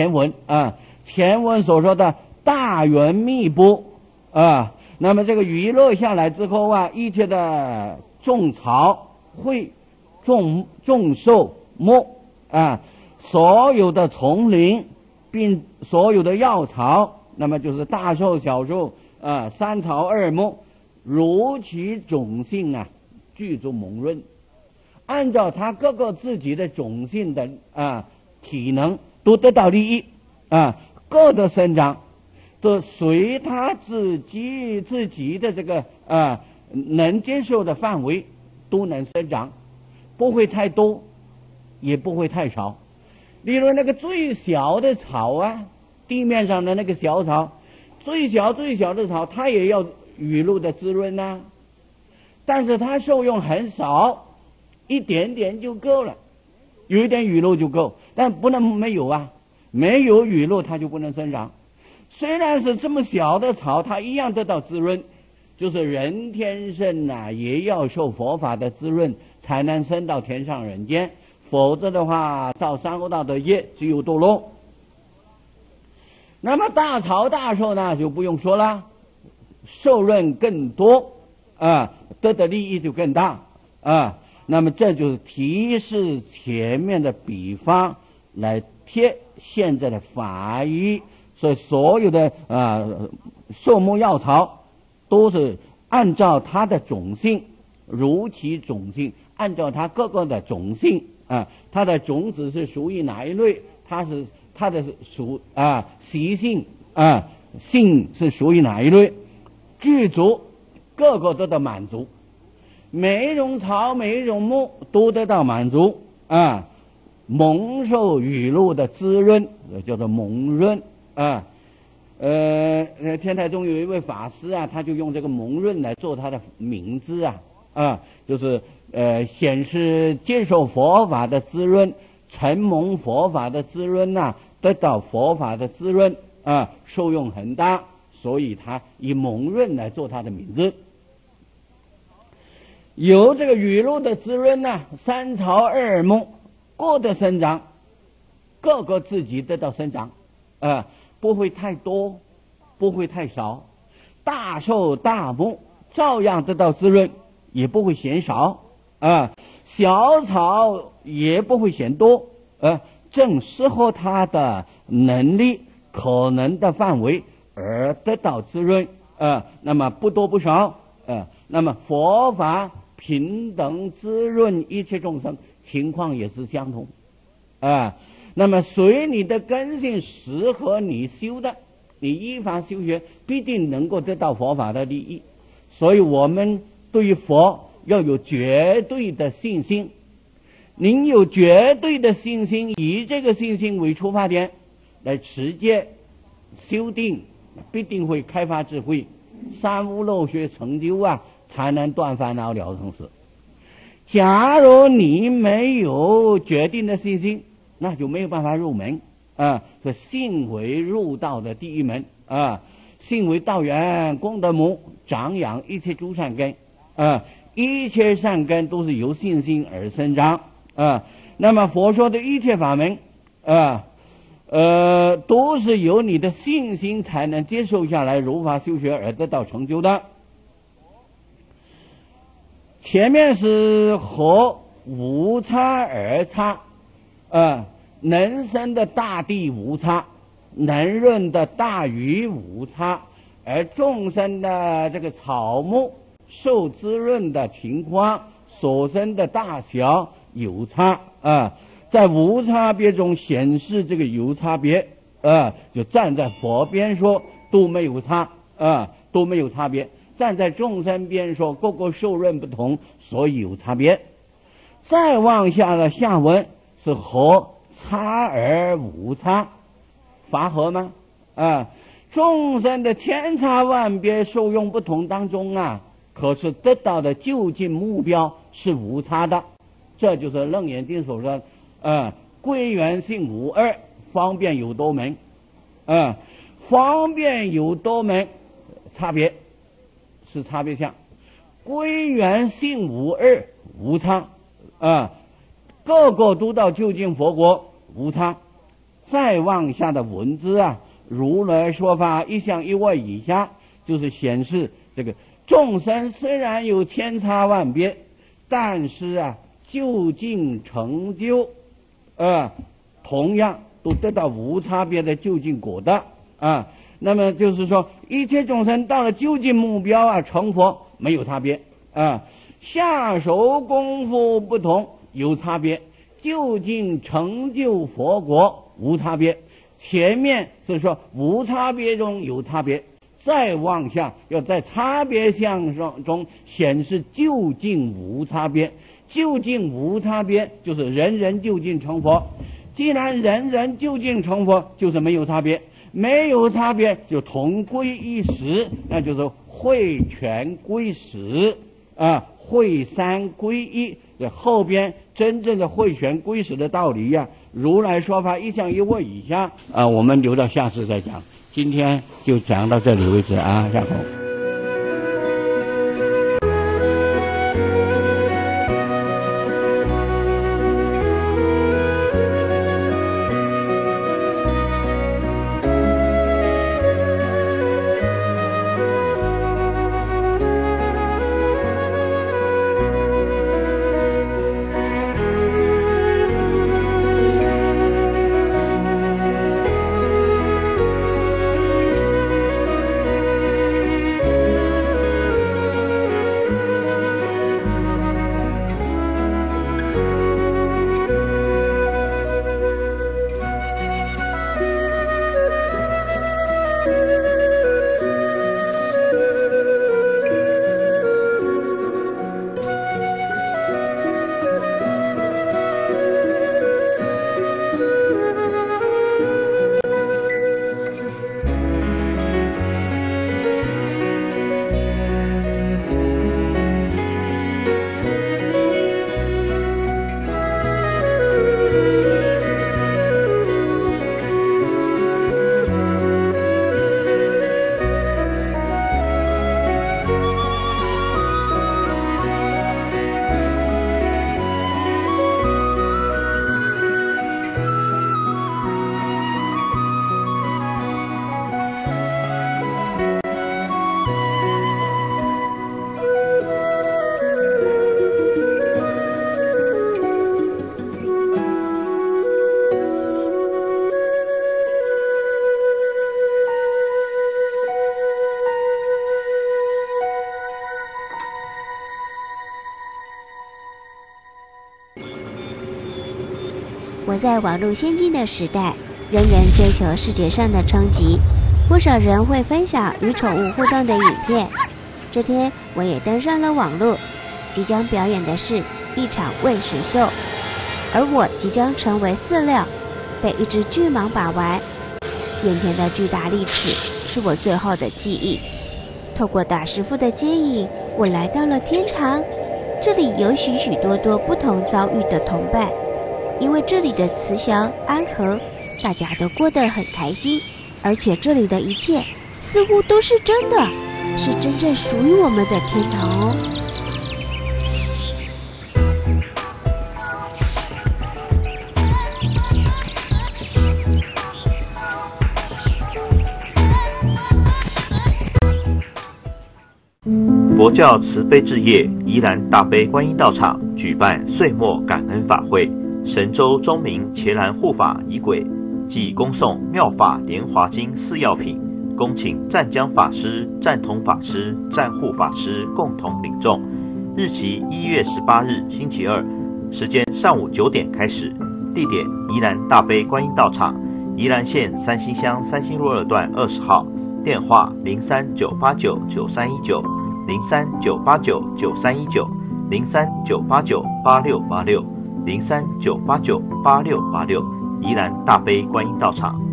文所说的大圆密布那么这个雨落下来之后一切的种草会种兽木所有的丛林并所有的药草，那么就是大兽小兽三草二木，如其种性具足蒙润，按照他各个自己的种性的体能都得到利益各得生长，都随他自己的这个能接受的范围都能生长，不会太多也不会太少。例如那个最小的草地面上的那个小草，最小的草它也要雨露的滋润但是它受用很少，一点点就够了，有一点雨露就够，但不能没有没有雨露它就不能生长。虽然是这么小的草，它一样得到滋润，就是人天生也要受佛法的滋润，才能升到天上人间，否则的话造三恶道的业，只有堕落。那么大草大兽呢就不用说了，受润更多得的利益就更大那么这就是提示前面的比方来贴现在的法义。所以所有的兽木药草都是按照它的种性，如其种性，按照它各个的种性它的种子是属于哪一类，它的习性性是属于哪一类，具足各个得到满足，每一种草每一种木都得到满足蒙受雨露的滋润，叫做蒙润天台中有一位法师他就用这个蒙润来做他的名字就是显示接受佛法的滋润，承蒙佛法的滋润得到佛法的滋润受用很大，所以他以蒙润来做他的名字。有这个雨露的滋润三草二木各的生长，各个自己得到生长不会太多不会太少，大兽大木照样得到滋润，也不会嫌少小草也不会嫌多正适合它的能力可能的范围而得到滋润，那么不多不少，那么佛法平等滋润一切众生，情况也是相同，那么随你的根性适合你修的，你依法修学，必定能够得到佛法的利益。所以我们对于佛要有绝对的信心。您有绝对的信心，以这个信心为出发点来持戒修定，必定会开发智慧，三无漏学成就才能断烦恼了生死。假如你没有决定的信心，那就没有办法入门所以信为入道的第一门信为道源功德母，长养一切诸善根一切善根都是由信心而生长那么佛说的一切法门都是由你的信心才能接受下来，如法修学而得到成就的。前面是和无差而差能生的大地无差，能润的大鱼无差，而众生的这个草木受滋润的情况所生的大小有差在无差别中显示这个有差别就站在佛边说都没有差都没有差别，站在众生边说各个受润不同，所以有差别。再往下的下文是和差而无差，法合吗众生的千差万别受用不同当中可是得到的究竟目标是无差的。这就是楞严经所说归元性无二，方便有多门方便有多门差别是差别相，归元性无二无差个个都到究竟佛国无差。再往下的文字如来说法一相一味以下，就是显示这个众生虽然有千差万别，但是究竟成就同样都得到无差别的究竟果的那么就是说一切众生到了究竟目标成佛没有差别下手功夫不同有差别，究竟成就佛国无差别。前面是说无差别中有差别，再往下要在差别相中显示究竟无差别。究竟无差别就是人人究竟成佛，既然人人究竟成佛，就是没有差别，没有差别就同归一时，那就是会全归实会三归一。这后边真正的会全归实的道理如来说法一相一味以下我们留到下次再讲，今天就讲到这里为止下口。 活在网络先进的时代，人人追求视觉上的冲击，不少人会分享与宠物互动的影片。这天我也登上了网络，即将表演的是一场喂食秀，而我即将成为饲料，被一只巨蟒把玩。眼前的巨大利齿是我最后的记忆。透过大师傅的接引，我来到了天堂。这里有许许多多不同遭遇的同伴，因为这里的慈祥安和，大家都过得很开心，而且这里的一切似乎都是真的，是真正属于我们的天堂哦。 佛教慈悲置业宜兰大悲观音道场举办岁末感恩法会，神州钟明伽蓝护法仪轨暨恭送妙法莲华经4药品，恭请湛江法师、湛同法师、湛护法师共同领众。日期1月18日星期二，时间上午9点开始，地点宜兰大悲观音道场，宜兰县三星乡三星路2段20号，电话0398999319。03-989-9319 03-989-8686宜兰大悲观音道场。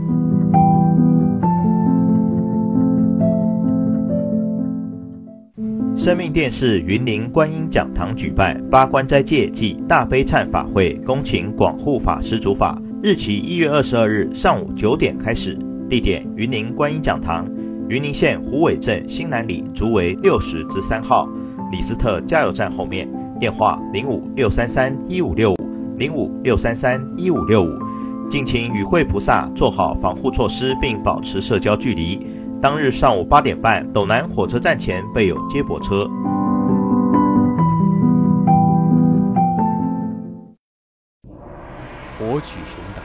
生命电视云林观音讲堂举办八关斋戒暨大悲忏法会，恭请广护法师主法，日期1月22日上午9点开始，地点云林观音讲堂，云林县虎尾镇新南里竹围60之3号，李斯特加油站后面，电话05-633-1565 05-633-1565。敬请与会菩萨做好防护措施，并保持社交距离。当日上午8点半，斗南火车站前备有接驳车。 活取熊胆，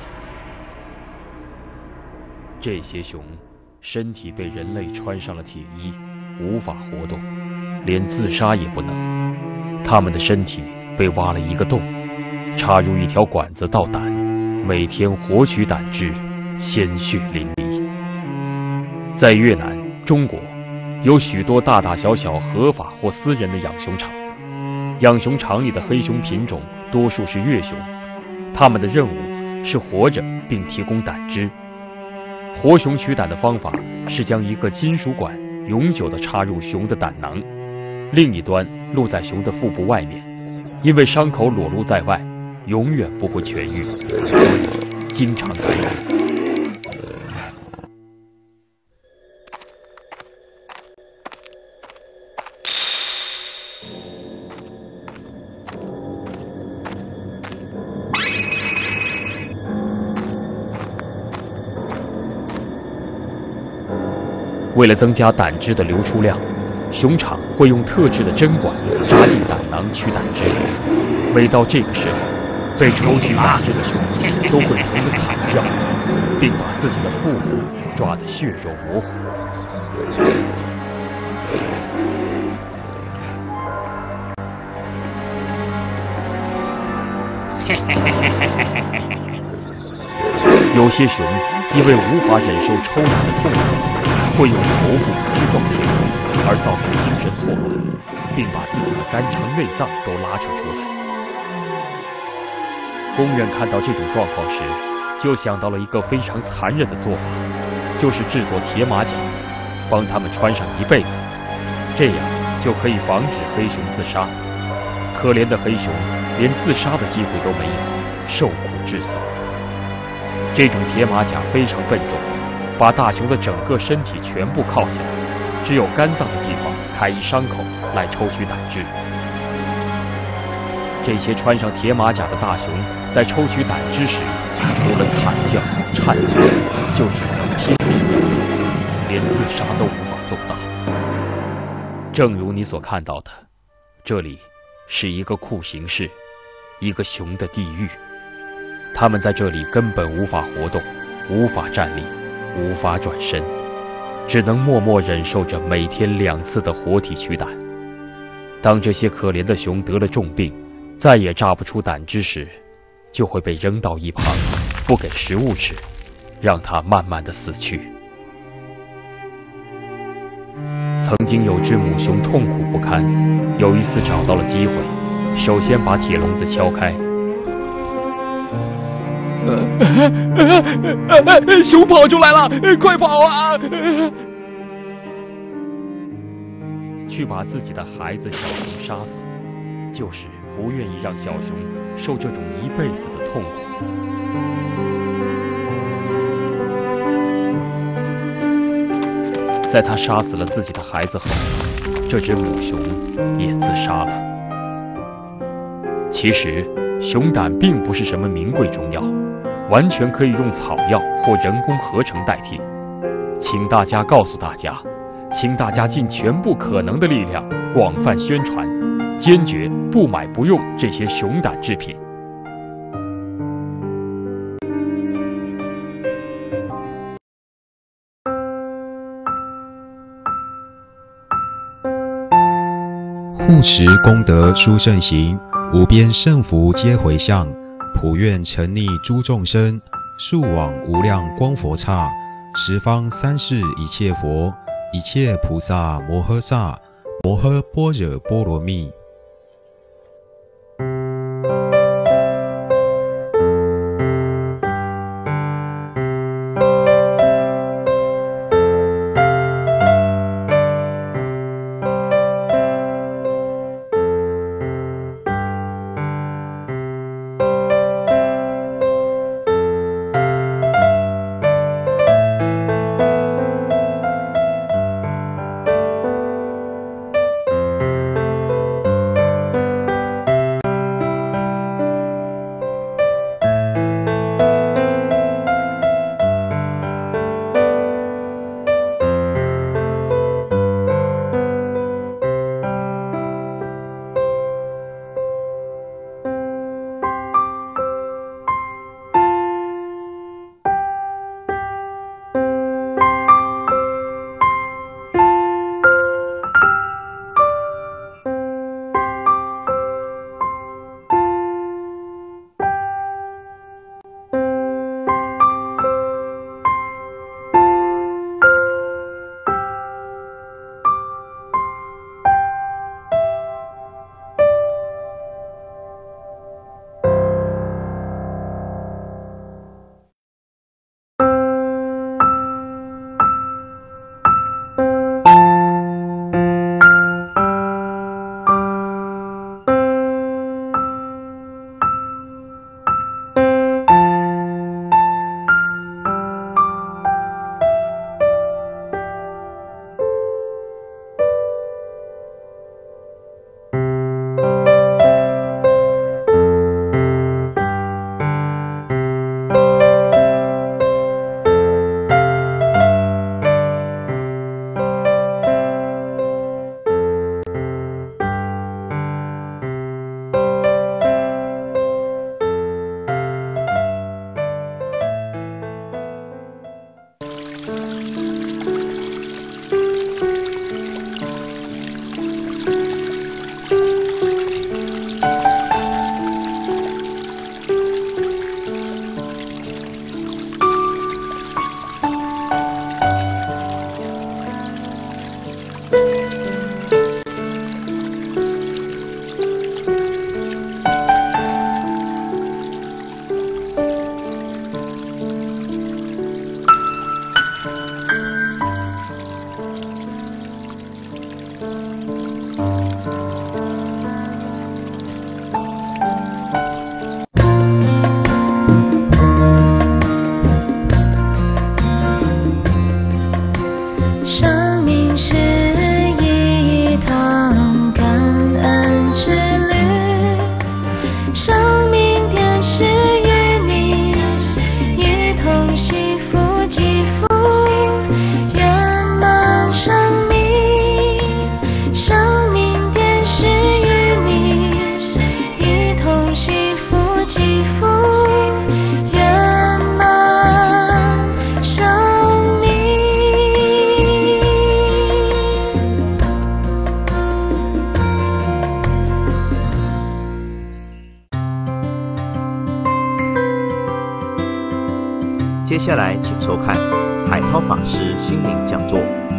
这些熊身体被人类穿上了铁衣，无法活动，连自杀也不能。它们的身体被挖了一个洞，插入一条管子到胆，每天活取胆汁，鲜血淋漓。在越南、中国，有许多大大小小合法或私人的养熊场。养熊场里的黑熊品种多数是越熊，它们的任务是活着并提供胆汁。活熊取胆的方法是将一个金属管永久地插入熊的胆囊，另一端露在熊的腹部外面，因为伤口裸露在外，永远不会痊愈，所以经常感染。为了增加胆汁的流出量，熊场会用特制的针管扎进胆囊取胆汁。每到这个时候，被抽取胆汁的熊都会疼得惨叫，并把自己的腹部抓得血肉模糊。有些熊因为无法忍受抽打的痛苦，会用头部去撞天空，而造成精神错乱，并把自己的肝肠内脏都拉扯出来。工人看到这种状况时，就想到了一个非常残忍的做法，就是制作铁马甲，帮他们穿上一辈子，这样就可以防止黑熊自杀。可怜的黑熊连自杀的机会都没有，受苦致死。这种铁马甲非常笨重，把大熊的整个身体全部铐起来，只有肝脏的地方开一伤口来抽取胆汁。这些穿上铁马甲的大熊在抽取胆汁时，除了惨叫、颤抖，就只能拼命摇头，连自杀都无法做到。正如你所看到的，这里是一个酷刑室，一个熊的地狱。他们在这里根本无法活动，无法站立，无法转身，只能默默忍受着每天2次的活体取胆。当这些可怜的熊得了重病，再也榨不出胆汁时， 就会被扔到一旁，不给食物吃，让它慢慢的死去。曾经有只母熊痛苦不堪，有一次找到了机会，首先把铁笼子敲开。熊跑出来了，快跑啊！去把自己的孩子小熊杀死，就是不愿意让小熊受这种一辈子的痛苦。在他杀死了自己的孩子后，这只母熊也自杀了。其实，熊胆并不是什么名贵中药，完全可以用草药或人工合成代替。请大家告诉大家，请大家尽全部可能的力量，广泛宣传，坚决不买不用这些熊胆制品。 护持功德殊胜行，无边胜福皆回向。普愿沉溺诸众生，速往无量光佛刹。十方三世一切佛，一切菩萨摩诃萨，摩诃般若波罗蜜。 接下来请收看海涛法师心灵讲座。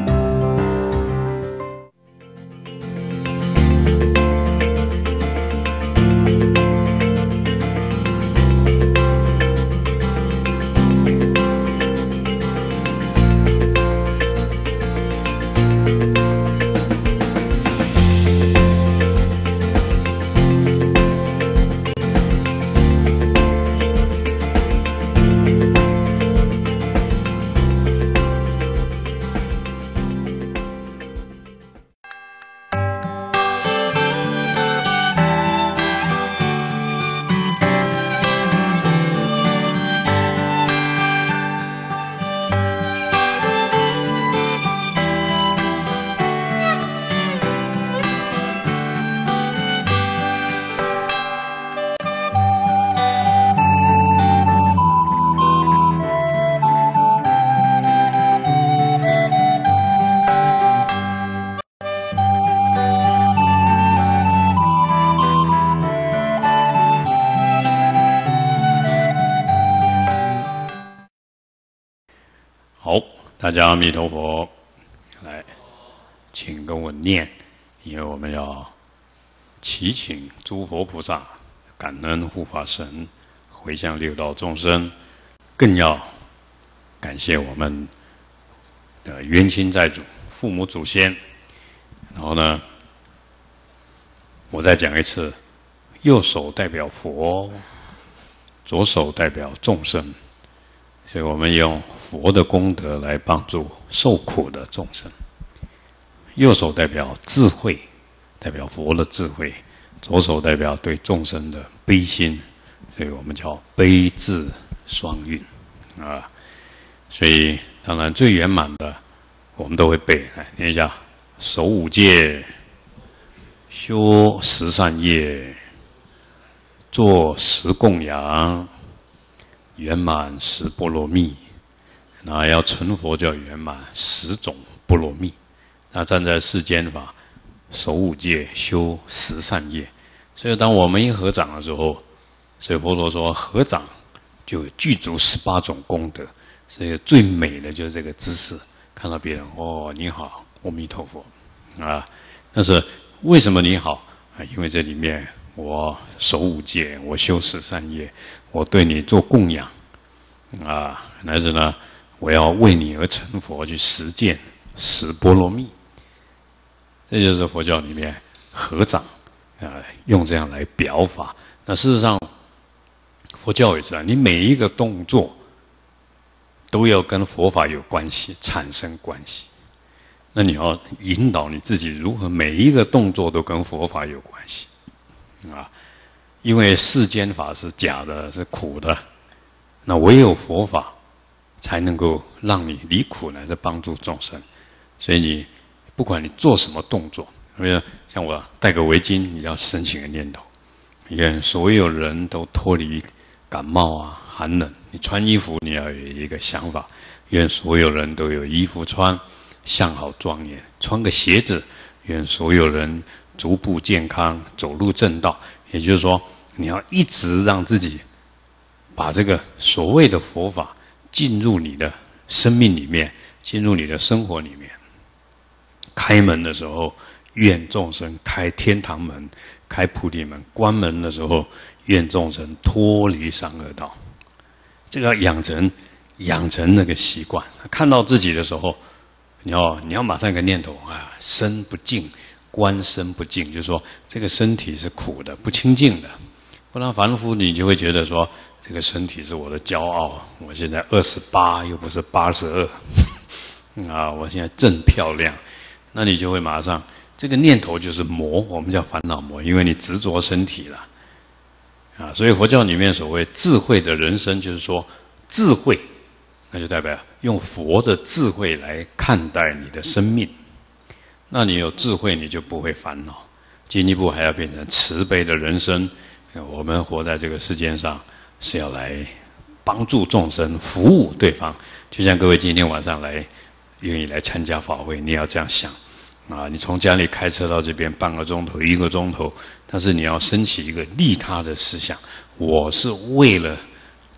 好，大家阿弥陀佛，来，请跟我念，因为我们要祈请诸佛菩萨、感恩护法神、回向六道众生，更要感谢我们的冤亲债主、父母祖先。然后呢，我再讲一次，右手代表佛，左手代表众生。所以我们用佛的功德来帮助受苦的众生。右手代表智慧，代表佛的智慧；左手代表对众生的悲心，所以我们叫悲智双运啊。所以当然最圆满的，我们都会背，来念一下：守五戒，修十善业，做十供养。圆满十波罗蜜，那要成佛就要圆满10种波罗蜜。那站在世间法，守五戒，修十善业。所以当我们一合掌的时候，所以佛陀说合掌就具足18种功德。所以最美的就是这个姿势，看到别人哦，你好，阿弥陀佛啊。但是为什么你好啊？因为这里面我守五戒，我修十善业。我对你做供养啊，乃至呢，我要为你而成佛，去实践十波罗蜜。这就是佛教里面合掌用这样来表法。那事实上，佛教也是你每一个动作都要跟佛法有关系，产生关系。那你要引导你自己如何每一个动作都跟佛法有关系啊。因为世间法是假的，是苦的，那唯有佛法才能够让你离苦乃至帮助众生。所以你不管你做什么动作，像我戴个围巾，你要升起个念头，愿所有人都脱离感冒啊、寒冷。你穿衣服，你要有一个想法，愿所有人都有衣服穿，相好庄严。穿个鞋子，愿所有人足部健康，走路正道。也就是说，你要一直让自己把这个所谓的佛法进入你的生命里面，进入你的生活里面。开门的时候，愿众生开天堂门，开菩提门；关门的时候，愿众生脱离三恶道。这个要养成那个习惯。看到自己的时候，你要马上一个念头啊，身不净，观身不净，就是说这个身体是苦的，不清净的。不然凡夫你就会觉得说，这个身体是我的骄傲，我现在28又不是82啊，我现在正漂亮，那你就会马上这个念头就是魔，我们叫烦恼魔，因为你执着身体了啊。所以佛教里面所谓智慧的人生，就是说智慧，那就代表用佛的智慧来看待你的生命。那你有智慧，你就不会烦恼。进一步还要变成慈悲的人生。我们活在这个世界上，是要来帮助众生，服务对方。就像各位今天晚上愿意来参加法会，你要这样想啊！你从家里开车到这边半个钟头、1个钟头，但是你要升起一个利他的思想。我是为了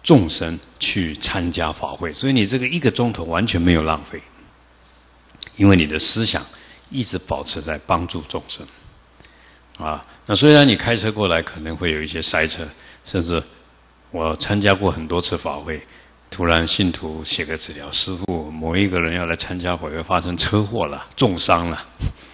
众生去参加法会，所以你这个1个钟头完全没有浪费，因为你的思想一直保持在帮助众生。那虽然你开车过来可能会有一些塞车，甚至我参加过很多次法会，突然信徒写个纸条，师父某一个人要来参加法会，发生车祸了，重伤了。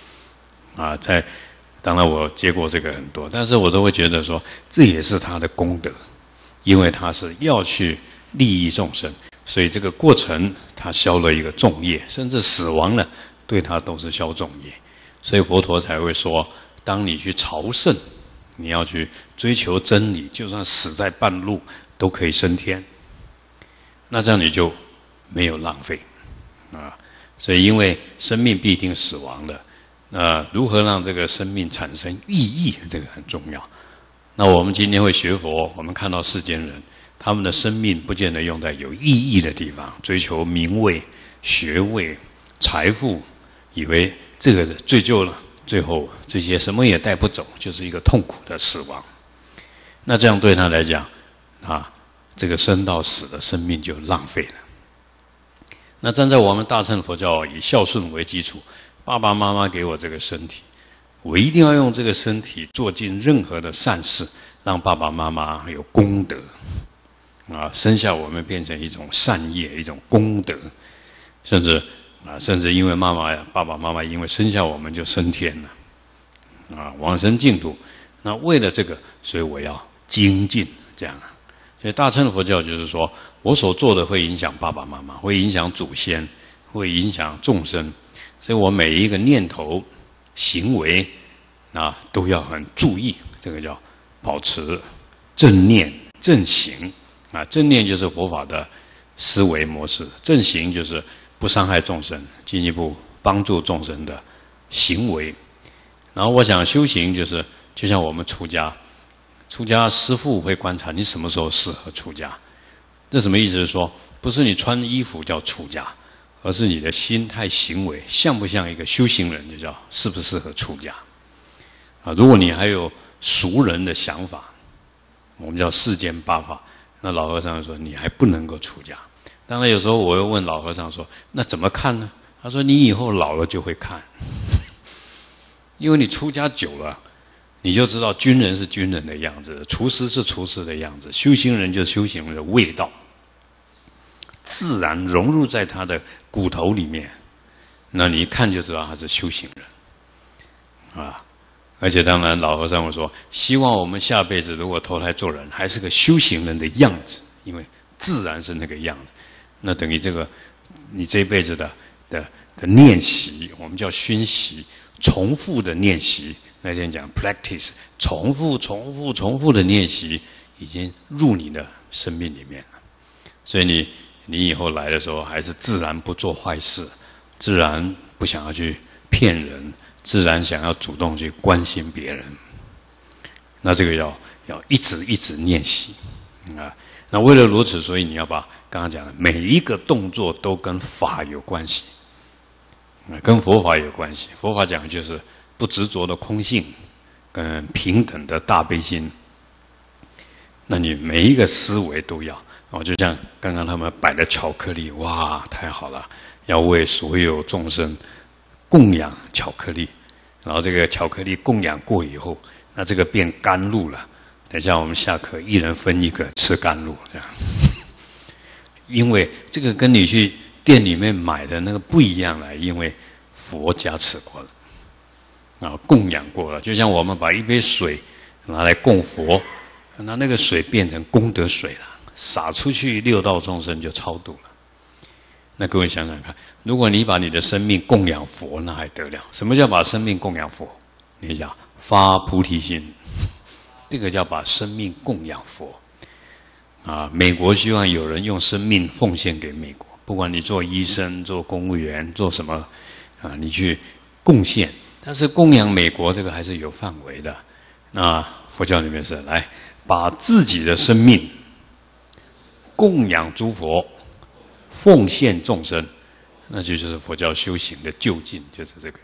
当然我接过这个很多，但是我都会觉得说，这也是他的功德，因为他是要去利益众生，所以这个过程他消了一个重业，甚至死亡了，对他都是消重业。所以佛陀才会说，当你去朝圣，你要去追求真理，就算死在半路都可以升天，那这样你就没有浪费所以因为生命必定死亡的，那如何让这个生命产生意义，这个很重要。那我们今天会学佛，我们看到世间人，他们的生命不见得用在有意义的地方，追求名位、学位、财富，以为这个追究了，最后这些什么也带不走，就是一个痛苦的死亡。那这样对他来讲这个生到死的生命就浪费了。那站在我们大乘佛教，以孝顺为基础，爸爸妈妈给我这个身体，我一定要用这个身体做尽任何的善事，让爸爸妈妈有功德生下我们变成一种善业，一种功德，甚至因为爸爸妈妈因为生下我们就升天了往生净土。那为了这个，所以我要精进这样所以大乘佛教就是说，我所做的会影响爸爸妈妈，会影响祖先，会影响众生，所以我每一个念头、行为都要很注意，这个叫保持正念、正行正念就是佛法的思维模式，正行就是不伤害众生，进一步帮助众生的行为。然后我想修行就是就像我们出家师父会观察你什么时候适合出家。这什么意思？是说不是你穿衣服叫出家，而是你的心态行为像不像一个修行人，就叫适不适合出家如果你还有俗人的想法，我们叫世间八法，那老和尚说你还不能够出家。当然有时候我会问老和尚说，那怎么看呢？他说你以后老了就会看因为你出家久了，你就知道军人是军人的样子，厨师是厨师的样子，修行人就是修行人的味道，自然融入在他的骨头里面，那你一看就知道他是修行人而且当然老和尚会说，希望我们下辈子如果投胎做人，还是个修行人的样子，因为自然是那个样子。那等于这个你这一辈子的练习，我们叫熏习，重复的练习。那天讲 practice， 重复的练习，已经入你的生命里面了。所以你以后来的时候，还是自然不做坏事，自然不想要去骗人，自然想要主动去关心别人。那这个要一直练习那为了如此，所以你要把刚刚讲的每一个动作都跟法有关系跟佛法有关系。佛法讲的就是不执着的空性跟平等的大悲心。那你每一个思维都要就像刚刚他们摆的巧克力，哇，太好了，要为所有众生供养巧克力，然后这个巧克力供养过以后，那这个变甘露了，等一下我们下课一人分一个吃甘露这样因为这个跟你去店里面买的那个不一样了，因为佛加持过了供养过了。就像我们把一杯水拿来供佛，那个水变成功德水了，洒出去六道众生就超度了。那各位想想看，如果你把你的生命供养佛，那还得了？什么叫把生命供养佛？你讲发菩提心，这个叫把生命供养佛美国希望有人用生命奉献给美国，不管你做医生、做公务员、做什么你去贡献，但是供养美国这个还是有范围的。那佛教里面是来把自己的生命供养诸佛，奉献众生，那就是佛教修行的究竟，就是这个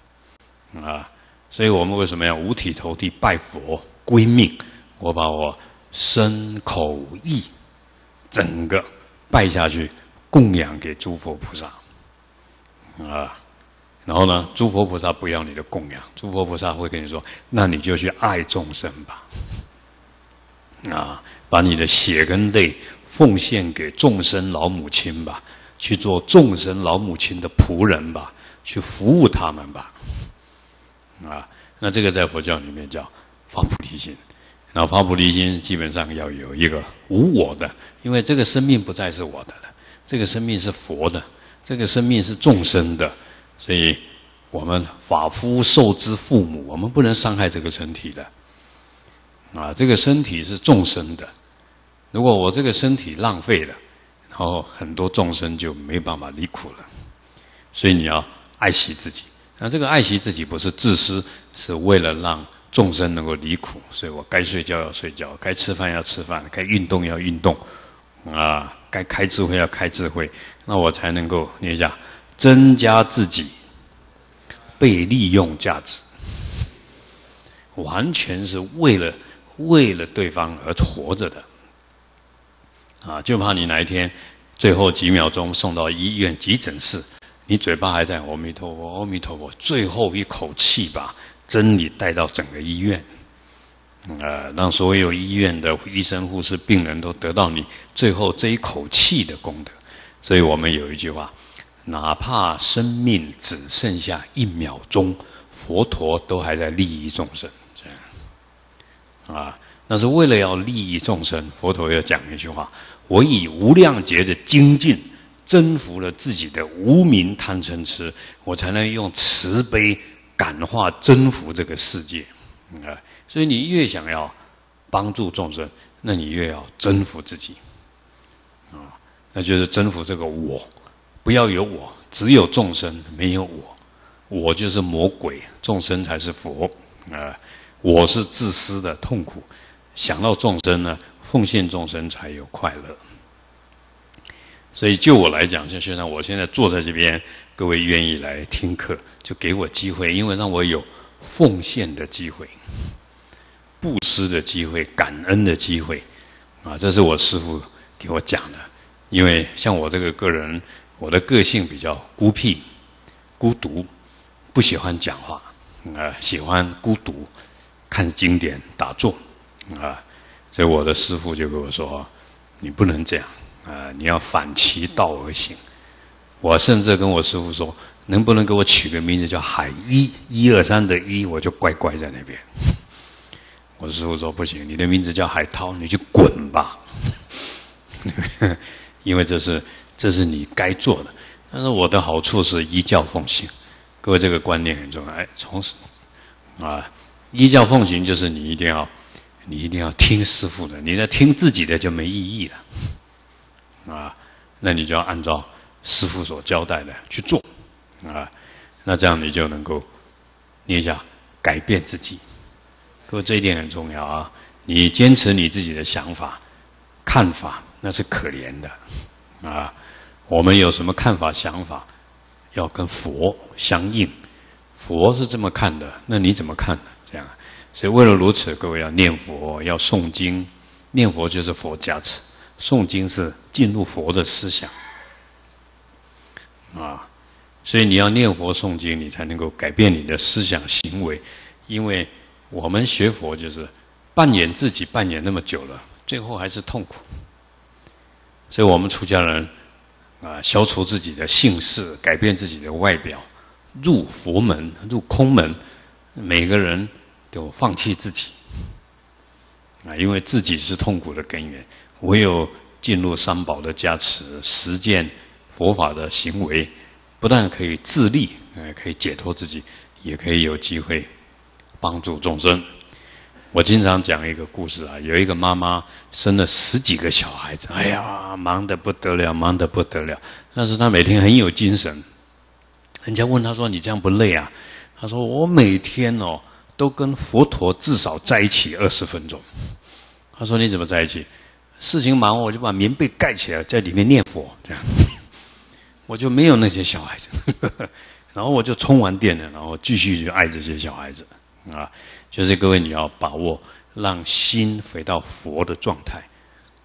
所以我们为什么要五体投地拜佛归命？我把我身口意整个拜下去，供养给诸佛菩萨啊。然后呢，诸佛菩萨不要你的供养，诸佛菩萨会跟你说：“那你就去爱众生吧，啊，把你的血跟泪奉献给众生老母亲吧，去做众生老母亲的仆人吧，去服务他们吧。”啊，那这个在佛教里面叫发菩提心。然后发菩提心基本上要有一个无我的，因为这个生命不再是我的了，这个生命是佛的，这个生命是众生的，所以我们法夫受之父母，我们不能伤害这个身体的。啊，这个身体是众生的，如果我这个身体浪费了，然后很多众生就没办法离苦了。所以你要爱惜自己。那这个爱惜自己不是自私，是为了让众生能够离苦。所以我该睡觉要睡觉，该吃饭要吃饭，该运动要运动，啊，该开智慧要开智慧，那我才能够念一下，增加自己被利用价值，完全是为了对方而活着的。啊，就怕你哪一天最后几秒钟送到医院急诊室，你嘴巴还在阿弥陀佛阿弥陀佛，最后一口气把真理带到整个医院，让所有医院的医生护士病人都得到你最后这一口气的功德。所以我们有一句话，哪怕生命只剩下1秒钟，佛陀都还在利益众生，这样啊，那是为了要利益众生。佛陀要讲一句话，我以无量劫的精进征服了自己的无明贪嗔痴，我才能用慈悲感化征服这个世界。所以你越想要帮助众生，那你越要征服自己，那就是征服这个我，不要有我，只有众生，没有我。我就是魔鬼，众生才是佛。我是自私的痛苦，想到众生呢，奉献众生才有快乐。所以就我来讲，就像我现在坐在这边，各位愿意来听课，就给我机会，因为让我有奉献的机会、布施的机会、感恩的机会，这是我师父给我讲的。因为像我这个个人，我的个性比较孤僻、孤独，不喜欢讲话，喜欢孤独，看经典、打坐，所以我的师父就跟我说，你不能这样。你要反其道而行。我甚至跟我师父说，能不能给我取个名字叫海一1、2、3的一，我就乖乖在那边。我师父说不行，你的名字叫海涛，你去滚吧。因为这是你该做的。但是我的好处是依教奉行，各位这个观念很重要。依教奉行就是你一定要听师父的，你在听自己的就没意义了。那你就要按照师父所交代的去做，那这样你就能够念一下改变自己。各位这一点很重要啊！你坚持你自己的想法、看法，那是可怜的我们有什么看法、想法，要跟佛相应。佛是这么看的，那你怎么看呢？这样，所以为了如此，各位要念佛，要诵经。念佛就是佛加持。诵经是进入佛的思想所以你要念佛诵经，你才能够改变你的思想行为。因为我们学佛就是扮演自己，扮演那么久了，最后还是痛苦。所以我们出家人消除自己的姓氏，改变自己的外表，入佛门，入空门，每个人都放弃自己因为自己是痛苦的根源。唯有进入三宝的加持，实践佛法的行为，不但可以自立，可以解脱自己，也可以有机会帮助众生。我经常讲一个故事有一个妈妈生了10几个小孩子，哎呀，忙得不得了，忙得不得了。但是她每天很有精神。人家问她说：“你这样不累啊？”她说：“我每天都跟佛陀至少在一起20分钟。”她说：“你怎么在一起？”事情忙，我就把棉被盖起来，在里面念佛，这样我就没有那些小孩子，然后我就充完电了，然后继续去爱这些小孩子就是各位你要把握，让心回到佛的状态。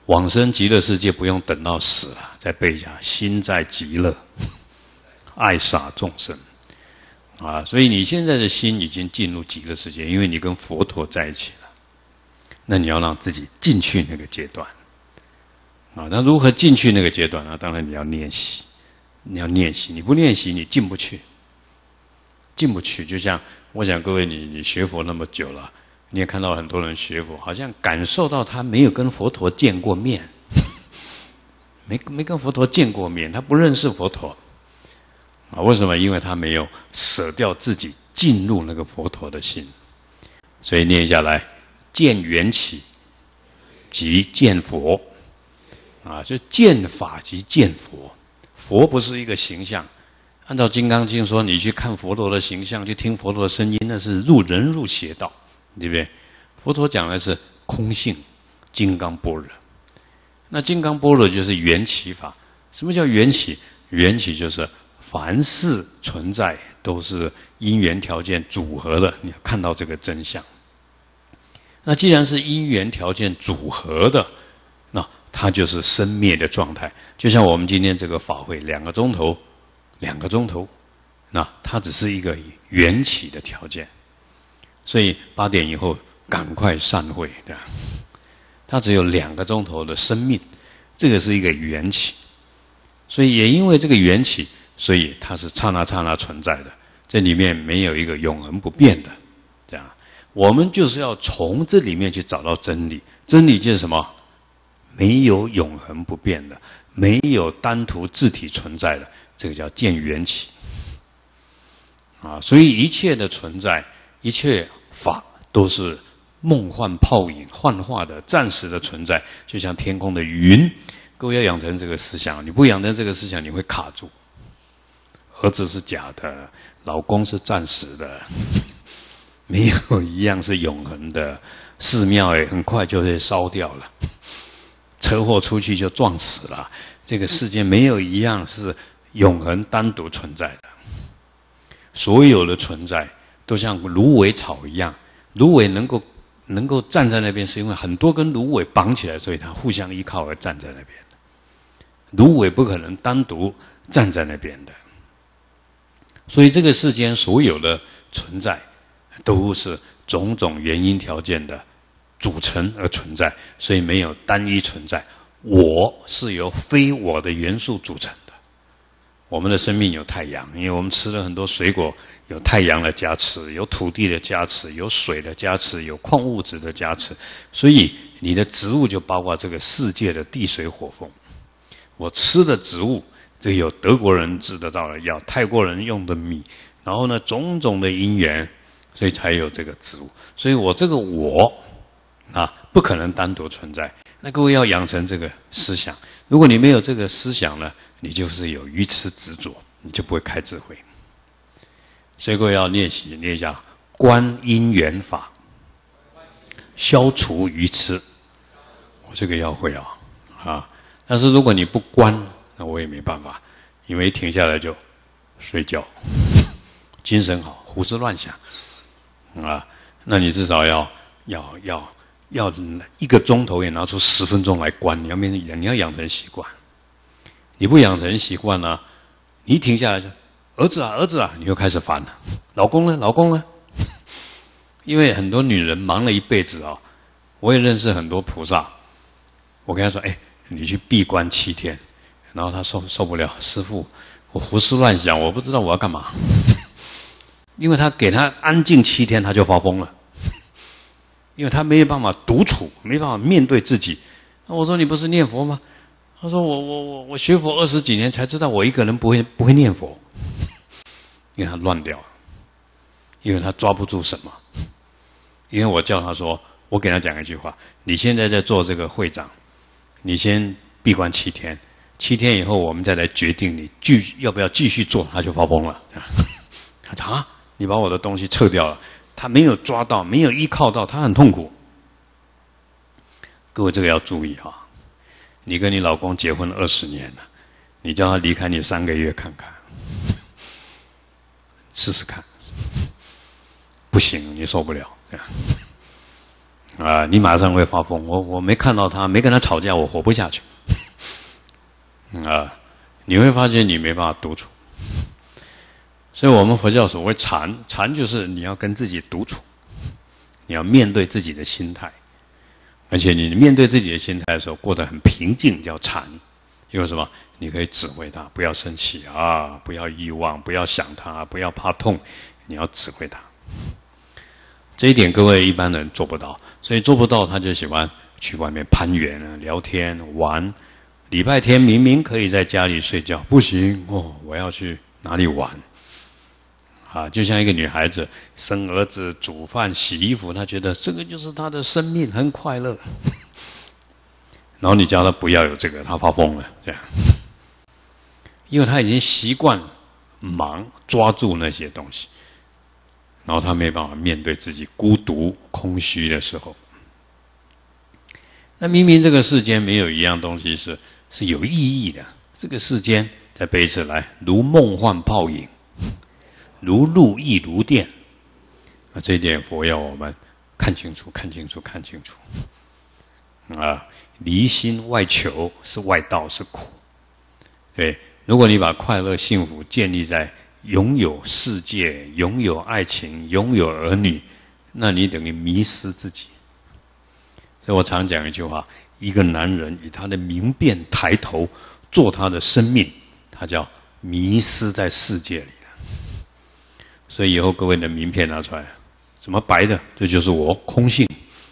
往生极乐世界不用等到死了，再背一下：心在极乐，爱洒众生。啊，所以你现在的心已经进入极乐世界，因为你跟佛陀在一起了。那你要让自己进去那个阶段。啊，那如何进去那个阶段呢？当然你要练习，你要练习，你不练习你进不去，进不去。就像我想各位，你学佛那么久了，你也看到很多人学佛，好像感受到他没有跟佛陀见过面，没跟佛陀见过面，他不认识佛陀。啊，为什么？因为他没有舍掉自己进入那个佛陀的心，所以念下来，见缘起即见佛，啊，就见法即见佛。佛不是一个形象，按照《金刚经》说，你去看佛陀的形象，去听佛陀的声音，那是入邪道，对不对？佛陀讲的是空性，金刚般若。那金刚般若就是缘起法。什么叫缘起？缘起就是凡事存在都是因缘条件组合的，你要看到这个真相。那既然是因缘条件组合的，那它就是生灭的状态。就像我们今天这个法会2个钟头，那它只是一个缘起的条件。所以8点以后赶快散会，对吧？它只有2个钟头的生命，这个是一个缘起。所以也因为这个缘起，所以它是刹那刹那存在的，这里面没有一个永恒不变的。这样，我们就是要从这里面去找到真理。真理就是什么？没有永恒不变的，没有单独自体存在的，这个叫见缘起。啊，所以一切的存在，一切法都是梦幻泡影、幻化的、暂时的存在，就像天空的云。各位要养成这个思想，你不养成这个思想，你会卡住。儿子是假的，老公是暂时的，没有一样是永恒的。寺庙很快就会烧掉了，车祸出去就撞死了。这个世界没有一样是永恒单独存在的。所有的存在都像芦苇草一样，芦苇能够站在那边，是因为很多根芦苇绑起来，所以它互相依靠而站在那边的。芦苇不可能单独站在那边的。所以这个世间所有的存在都是种种原因条件的组成而存在，所以没有单一存在。我是由非我的元素组成的。我们的生命有太阳，因为我们吃了很多水果，有太阳的加持，有土地的加持，有水的加持，有矿物质的加持，所以你的植物就包括这个世界的地水火风。我吃的植物，这有德国人制得到的药，泰国人用的米，然后呢种种的因缘，所以才有这个植物。所以我这个我啊，不可能单独存在。那各位要养成这个思想，如果你没有这个思想呢，你就是有愚痴执着，你就不会开智慧。所以各位要练习念一下观因缘法，消除愚痴。我这个要会啊。但是如果你不观，那我也没办法，因为一停下来就睡觉，精神好，胡思乱想啊。那你至少要1个钟头也拿出10分钟来观，你要养成习惯。你不养成习惯呢，你一停下来就儿子啊，你又开始烦了。老公呢？因为很多女人忙了一辈子啊，我也认识很多菩萨，我跟他说，你去闭关7天，然后他受不了，师父，我胡思乱想，我不知道我要干嘛。因为他给他安静7天，他就发疯了，因为他没有办法独处，没办法面对自己。那我说你不是念佛吗？他说我学佛20几年才知道我一个人不会念佛，因为他乱掉了，因为他抓不住什么。因为我叫他说，我给他讲一句话：你现在在做这个会长，你先闭关7天，7天以后我们再来决定你要不要继续做。他就发疯了，他说你把我的东西撤掉了，他没有抓到，没有依靠到，他很痛苦。各位这个要注意哈。你跟你老公结婚20年了，你叫他离开你3个月看看，试试看，不行，你受不了，这样你马上会发疯。我没看到他，没跟他吵架，我活不下去。你会发现你没办法独处。所以我们佛教所谓禅，禅就是你要跟自己独处，你要面对自己的心态，而且你面对自己的心态的时候过得很平静，叫禅。因为什么？你可以指挥他，不要生气啊，不要欲望，不要想他，不要怕痛，你要指挥他。这一点各位一般人做不到，所以做不到他就喜欢去外面攀援啊、聊天、玩。礼拜天明明可以在家里睡觉，不行哦，我要去哪里玩？就像一个女孩子生儿子、煮饭、洗衣服，她觉得这个就是她的生命，很快乐。然后你叫她不要有这个，她发疯了，这样，因为她已经习惯忙抓住那些东西，然后她没办法面对自己孤独、空虚的时候。那明明这个世间没有一样东西是有意义的，这个世间再背一次来，如梦幻泡影。如露亦如电，这一点佛要我们看清楚，看清楚，看清楚。离心外求是外道，是苦。对，如果你把快乐幸福建立在拥有世界、拥有爱情、拥有儿女，那你等于迷失自己。所以我常讲一句话：一个男人以他的明辨抬头做他的生命，他叫迷失在世界里。所以以后各位的名片拿出来，什么白的，这就是我空性，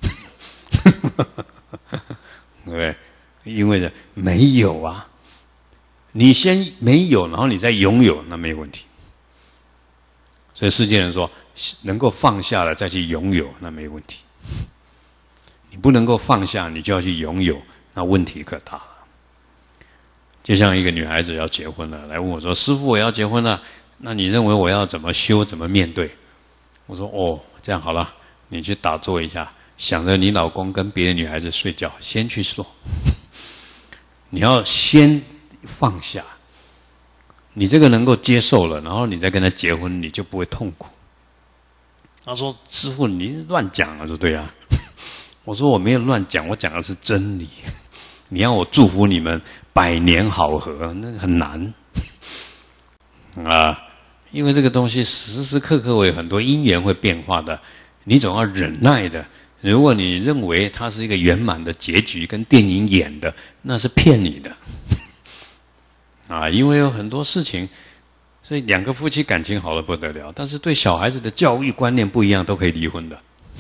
对不对？因为呢没有啊，你先没有，然后你再拥有，那没有问题。所以世界人说，能够放下了再去拥有，那没问题。你不能够放下，你就要去拥有，那问题可大了。就像一个女孩子要结婚了，来问我说：“师父，我要结婚了。”那你认为我要怎么修，怎么面对？我说这样好了，你去打坐一下，想着你老公跟别的女孩子睡觉，先去做。你要先放下，你这个能够接受了，然后你再跟他结婚，你就不会痛苦。他说：“师父，你乱讲啊！”我说：“对啊。”我说：“我没有乱讲，我讲的是真理。你要我祝福你们百年好合，那很难。”因为这个东西时时刻刻会有很多因缘会变化的，你总要忍耐的。如果你认为它是一个圆满的结局，跟电影演的，那是骗你的。因为有很多事情，所以两个夫妻感情好了不得了，但是对小孩子的教育观念不一样，都可以离婚的。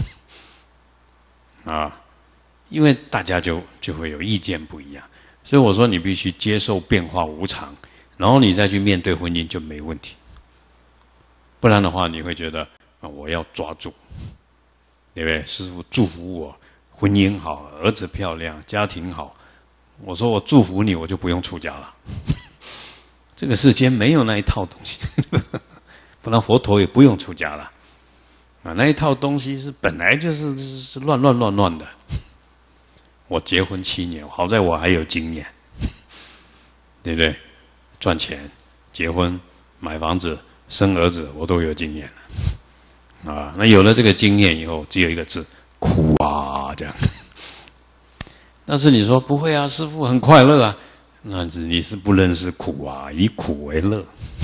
因为大家就会有意见不一样，所以我说你必须接受变化无常，然后你再去面对婚姻就没问题。不然的话，你会觉得我要抓住，对不对？师父祝福我婚姻好，儿子漂亮，家庭好。我说我祝福你，我就不用出家了。这个世间没有那一套东西，不然佛陀也不用出家了。那一套东西是本来就是乱的。我结婚7年，好在我还有经验，对不对？赚钱、结婚、买房子、生儿子，我都有经验了。那有了这个经验以后，只有一个字：苦啊！这样。但是你说不会啊，师父很快乐啊，那你是不认识苦啊，以苦为乐。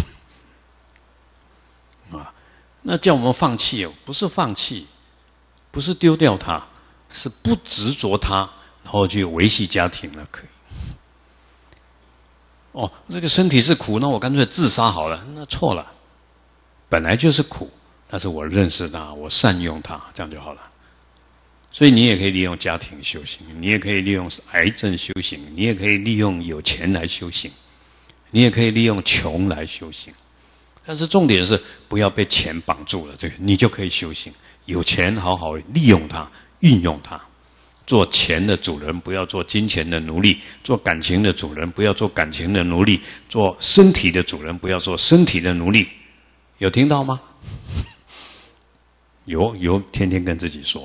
那叫我们放弃，不是放弃，不是丢掉它，是不执着它，然后去维系家庭了，可以。这个身体是苦，那我干脆自杀好了，那错了。本来就是苦，但是我认识它，我善用它，这样就好了。所以你也可以利用家庭修行，你也可以利用癌症修行，你也可以利用有钱来修行，你也可以利用穷来修行。但是重点是不要被钱绑住了，这个你就可以修行。有钱好好利用它，运用它，做钱的主人，不要做金钱的奴隶；做感情的主人，不要做感情的奴隶；做身体的主人，不要做身体的奴隶。有听到吗？有，天天跟自己说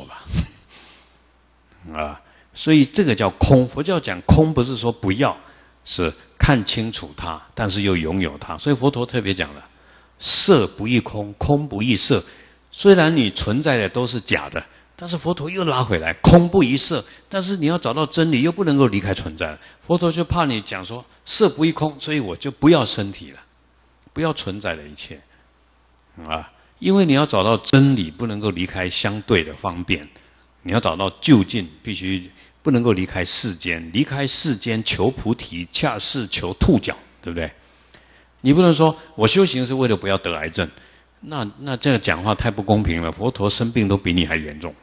吧。所以这个叫空。佛教讲空，不是说不要，是看清楚它，但是又拥有它。所以佛陀特别讲了。色不异空，空不异色。虽然你存在的都是假的， 但是佛陀又拉回来，空不异色。但是你要找到真理，又不能够离开存在。佛陀就怕你讲说色不异空，所以我就不要身体了，不要存在的一切啊。因为你要找到真理，不能够离开相对的方便。你要找到究竟，必须不能够离开世间。离开世间求菩提，恰是求兔角，对不对？你不能说我修行是为了不要得癌症，那这个讲话太不公平了。佛陀生病都比你还严重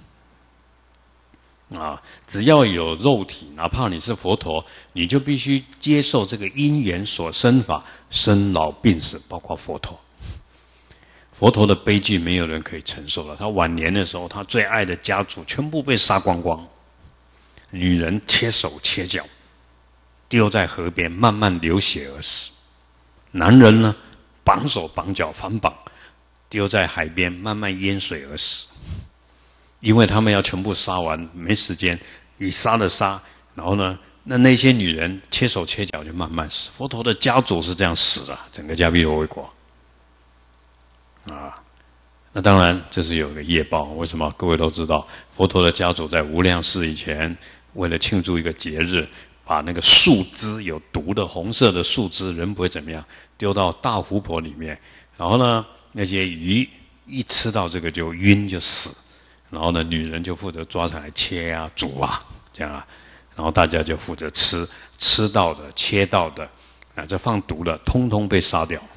啊！只要有肉体，哪怕你是佛陀，你就必须接受这个因缘所生法，生老病死，包括佛陀。佛陀的悲剧没有人可以承受了。他晚年的时候，他最爱的家族全部被杀光光，女人切手切脚，丢在河边，慢慢流血而死。男人呢，绑手绑脚反绑，丢在海边，慢慢淹水而死。因为他们要全部杀完，没时间，以杀的杀，然后呢，那些女人切手切脚就慢慢死。佛陀的家族是这样死的，整个迦毗罗卫国啊。那当然这是有个业报，为什么？各位都知道，佛陀的家族在无量世以前，为了庆祝一个节日，把那个树枝有毒的红色的树枝，人不会怎么样，丢到大湖泊里面，然后呢，那些鱼一吃到这个就晕就死，然后呢，女人就负责抓上来切啊、煮啊，这样啊，然后大家就负责吃，吃到的、切到的，啊，这放毒的，通通被杀掉。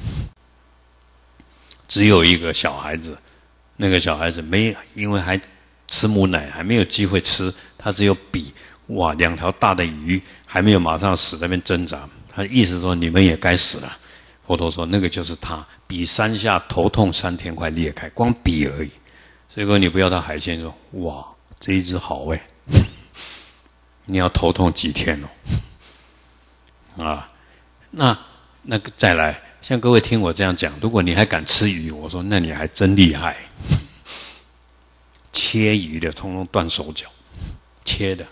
只有一个小孩子，那个小孩子因为还吃母奶，还没有机会吃，他只有比。哇，2条大的鱼还没有马上死，在那边挣扎。他意思说你们也该死了。佛陀说那个就是他，比3下头痛3天快裂开，光比而已。所以说你不要到海鲜说哇这一只好哎，你要头痛几天哦。啊，那个再来，像各位听我这样讲，如果你还敢吃鱼，我说那你还真厉害。切鱼的通通断手脚，切的。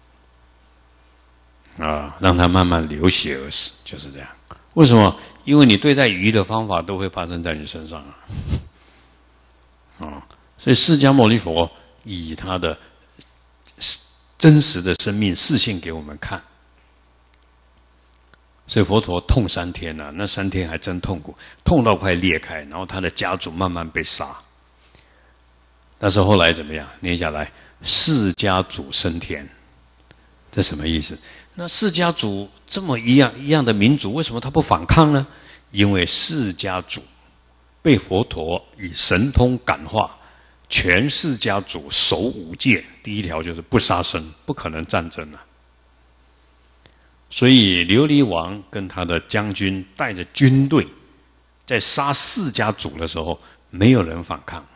啊，让它慢慢流血而死，就是这样。为什么？因为你对待鱼的方法都会发生在你身上啊。所以释迦牟尼佛以他的真实的生命示现给我们看。所以佛陀痛3天啊，那3天还真痛苦，痛到快裂开，然后他的家族慢慢被杀。但是后来怎么样？念下来，释迦族升天，这什么意思？那释迦族这么一样的民族，为什么他不反抗呢？因为释迦族被佛陀以神通感化，全释迦族守5戒，第一条就是不杀生，不可能战争了。所以琉璃王跟他的将军带着军队，在杀释迦族的时候，没有人反抗，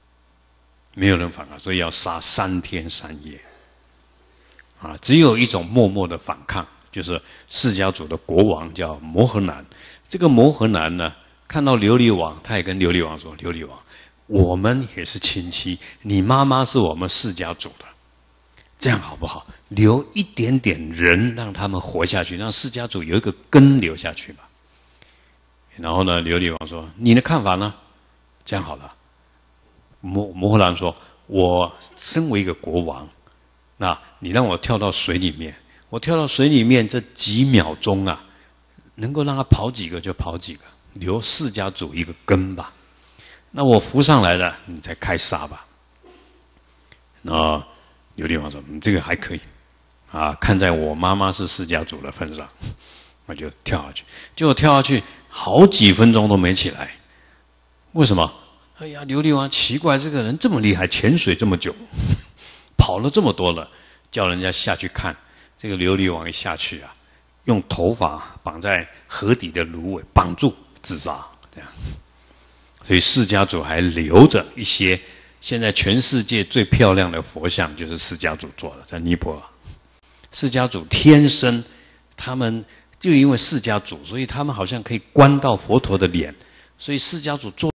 所以要杀3天3夜。啊，只有一种默默的反抗，就是释迦族的国王叫摩诃南。这个摩诃南呢，看到琉璃王，他也跟琉璃王说：“琉璃王，我们也是亲戚，你妈妈是我们释迦族的，这样好不好？留一点点人，让他们活下去，让释迦族有一个根留下去吧。”然后呢，琉璃王说：“你的看法呢？”这样好了。摩诃南说：“我身为一个国王。”那你让我跳到水里面，我跳到水里面这几秒钟啊，能够让他跑几个就跑几个，留释迦族一个根吧。那我浮上来了，你再开杀吧。那琉璃王说：“这个还可以啊，看在我妈妈是释迦族的份上，我就跳下去。结果跳下去好几分钟都没起来，为什么？哎呀，琉璃王奇怪，这个人这么厉害，潜水这么久。”跑了这么多了，叫人家下去看。这个琉璃王一下去啊，用头发绑在河底的芦苇绑住自杀，这样。所以释迦族还留着一些，现在全世界最漂亮的佛像就是释迦族做的，在尼泊尔。释迦族天生，他们就因为释迦族，所以他们好像可以观到佛陀的脸，所以释迦族做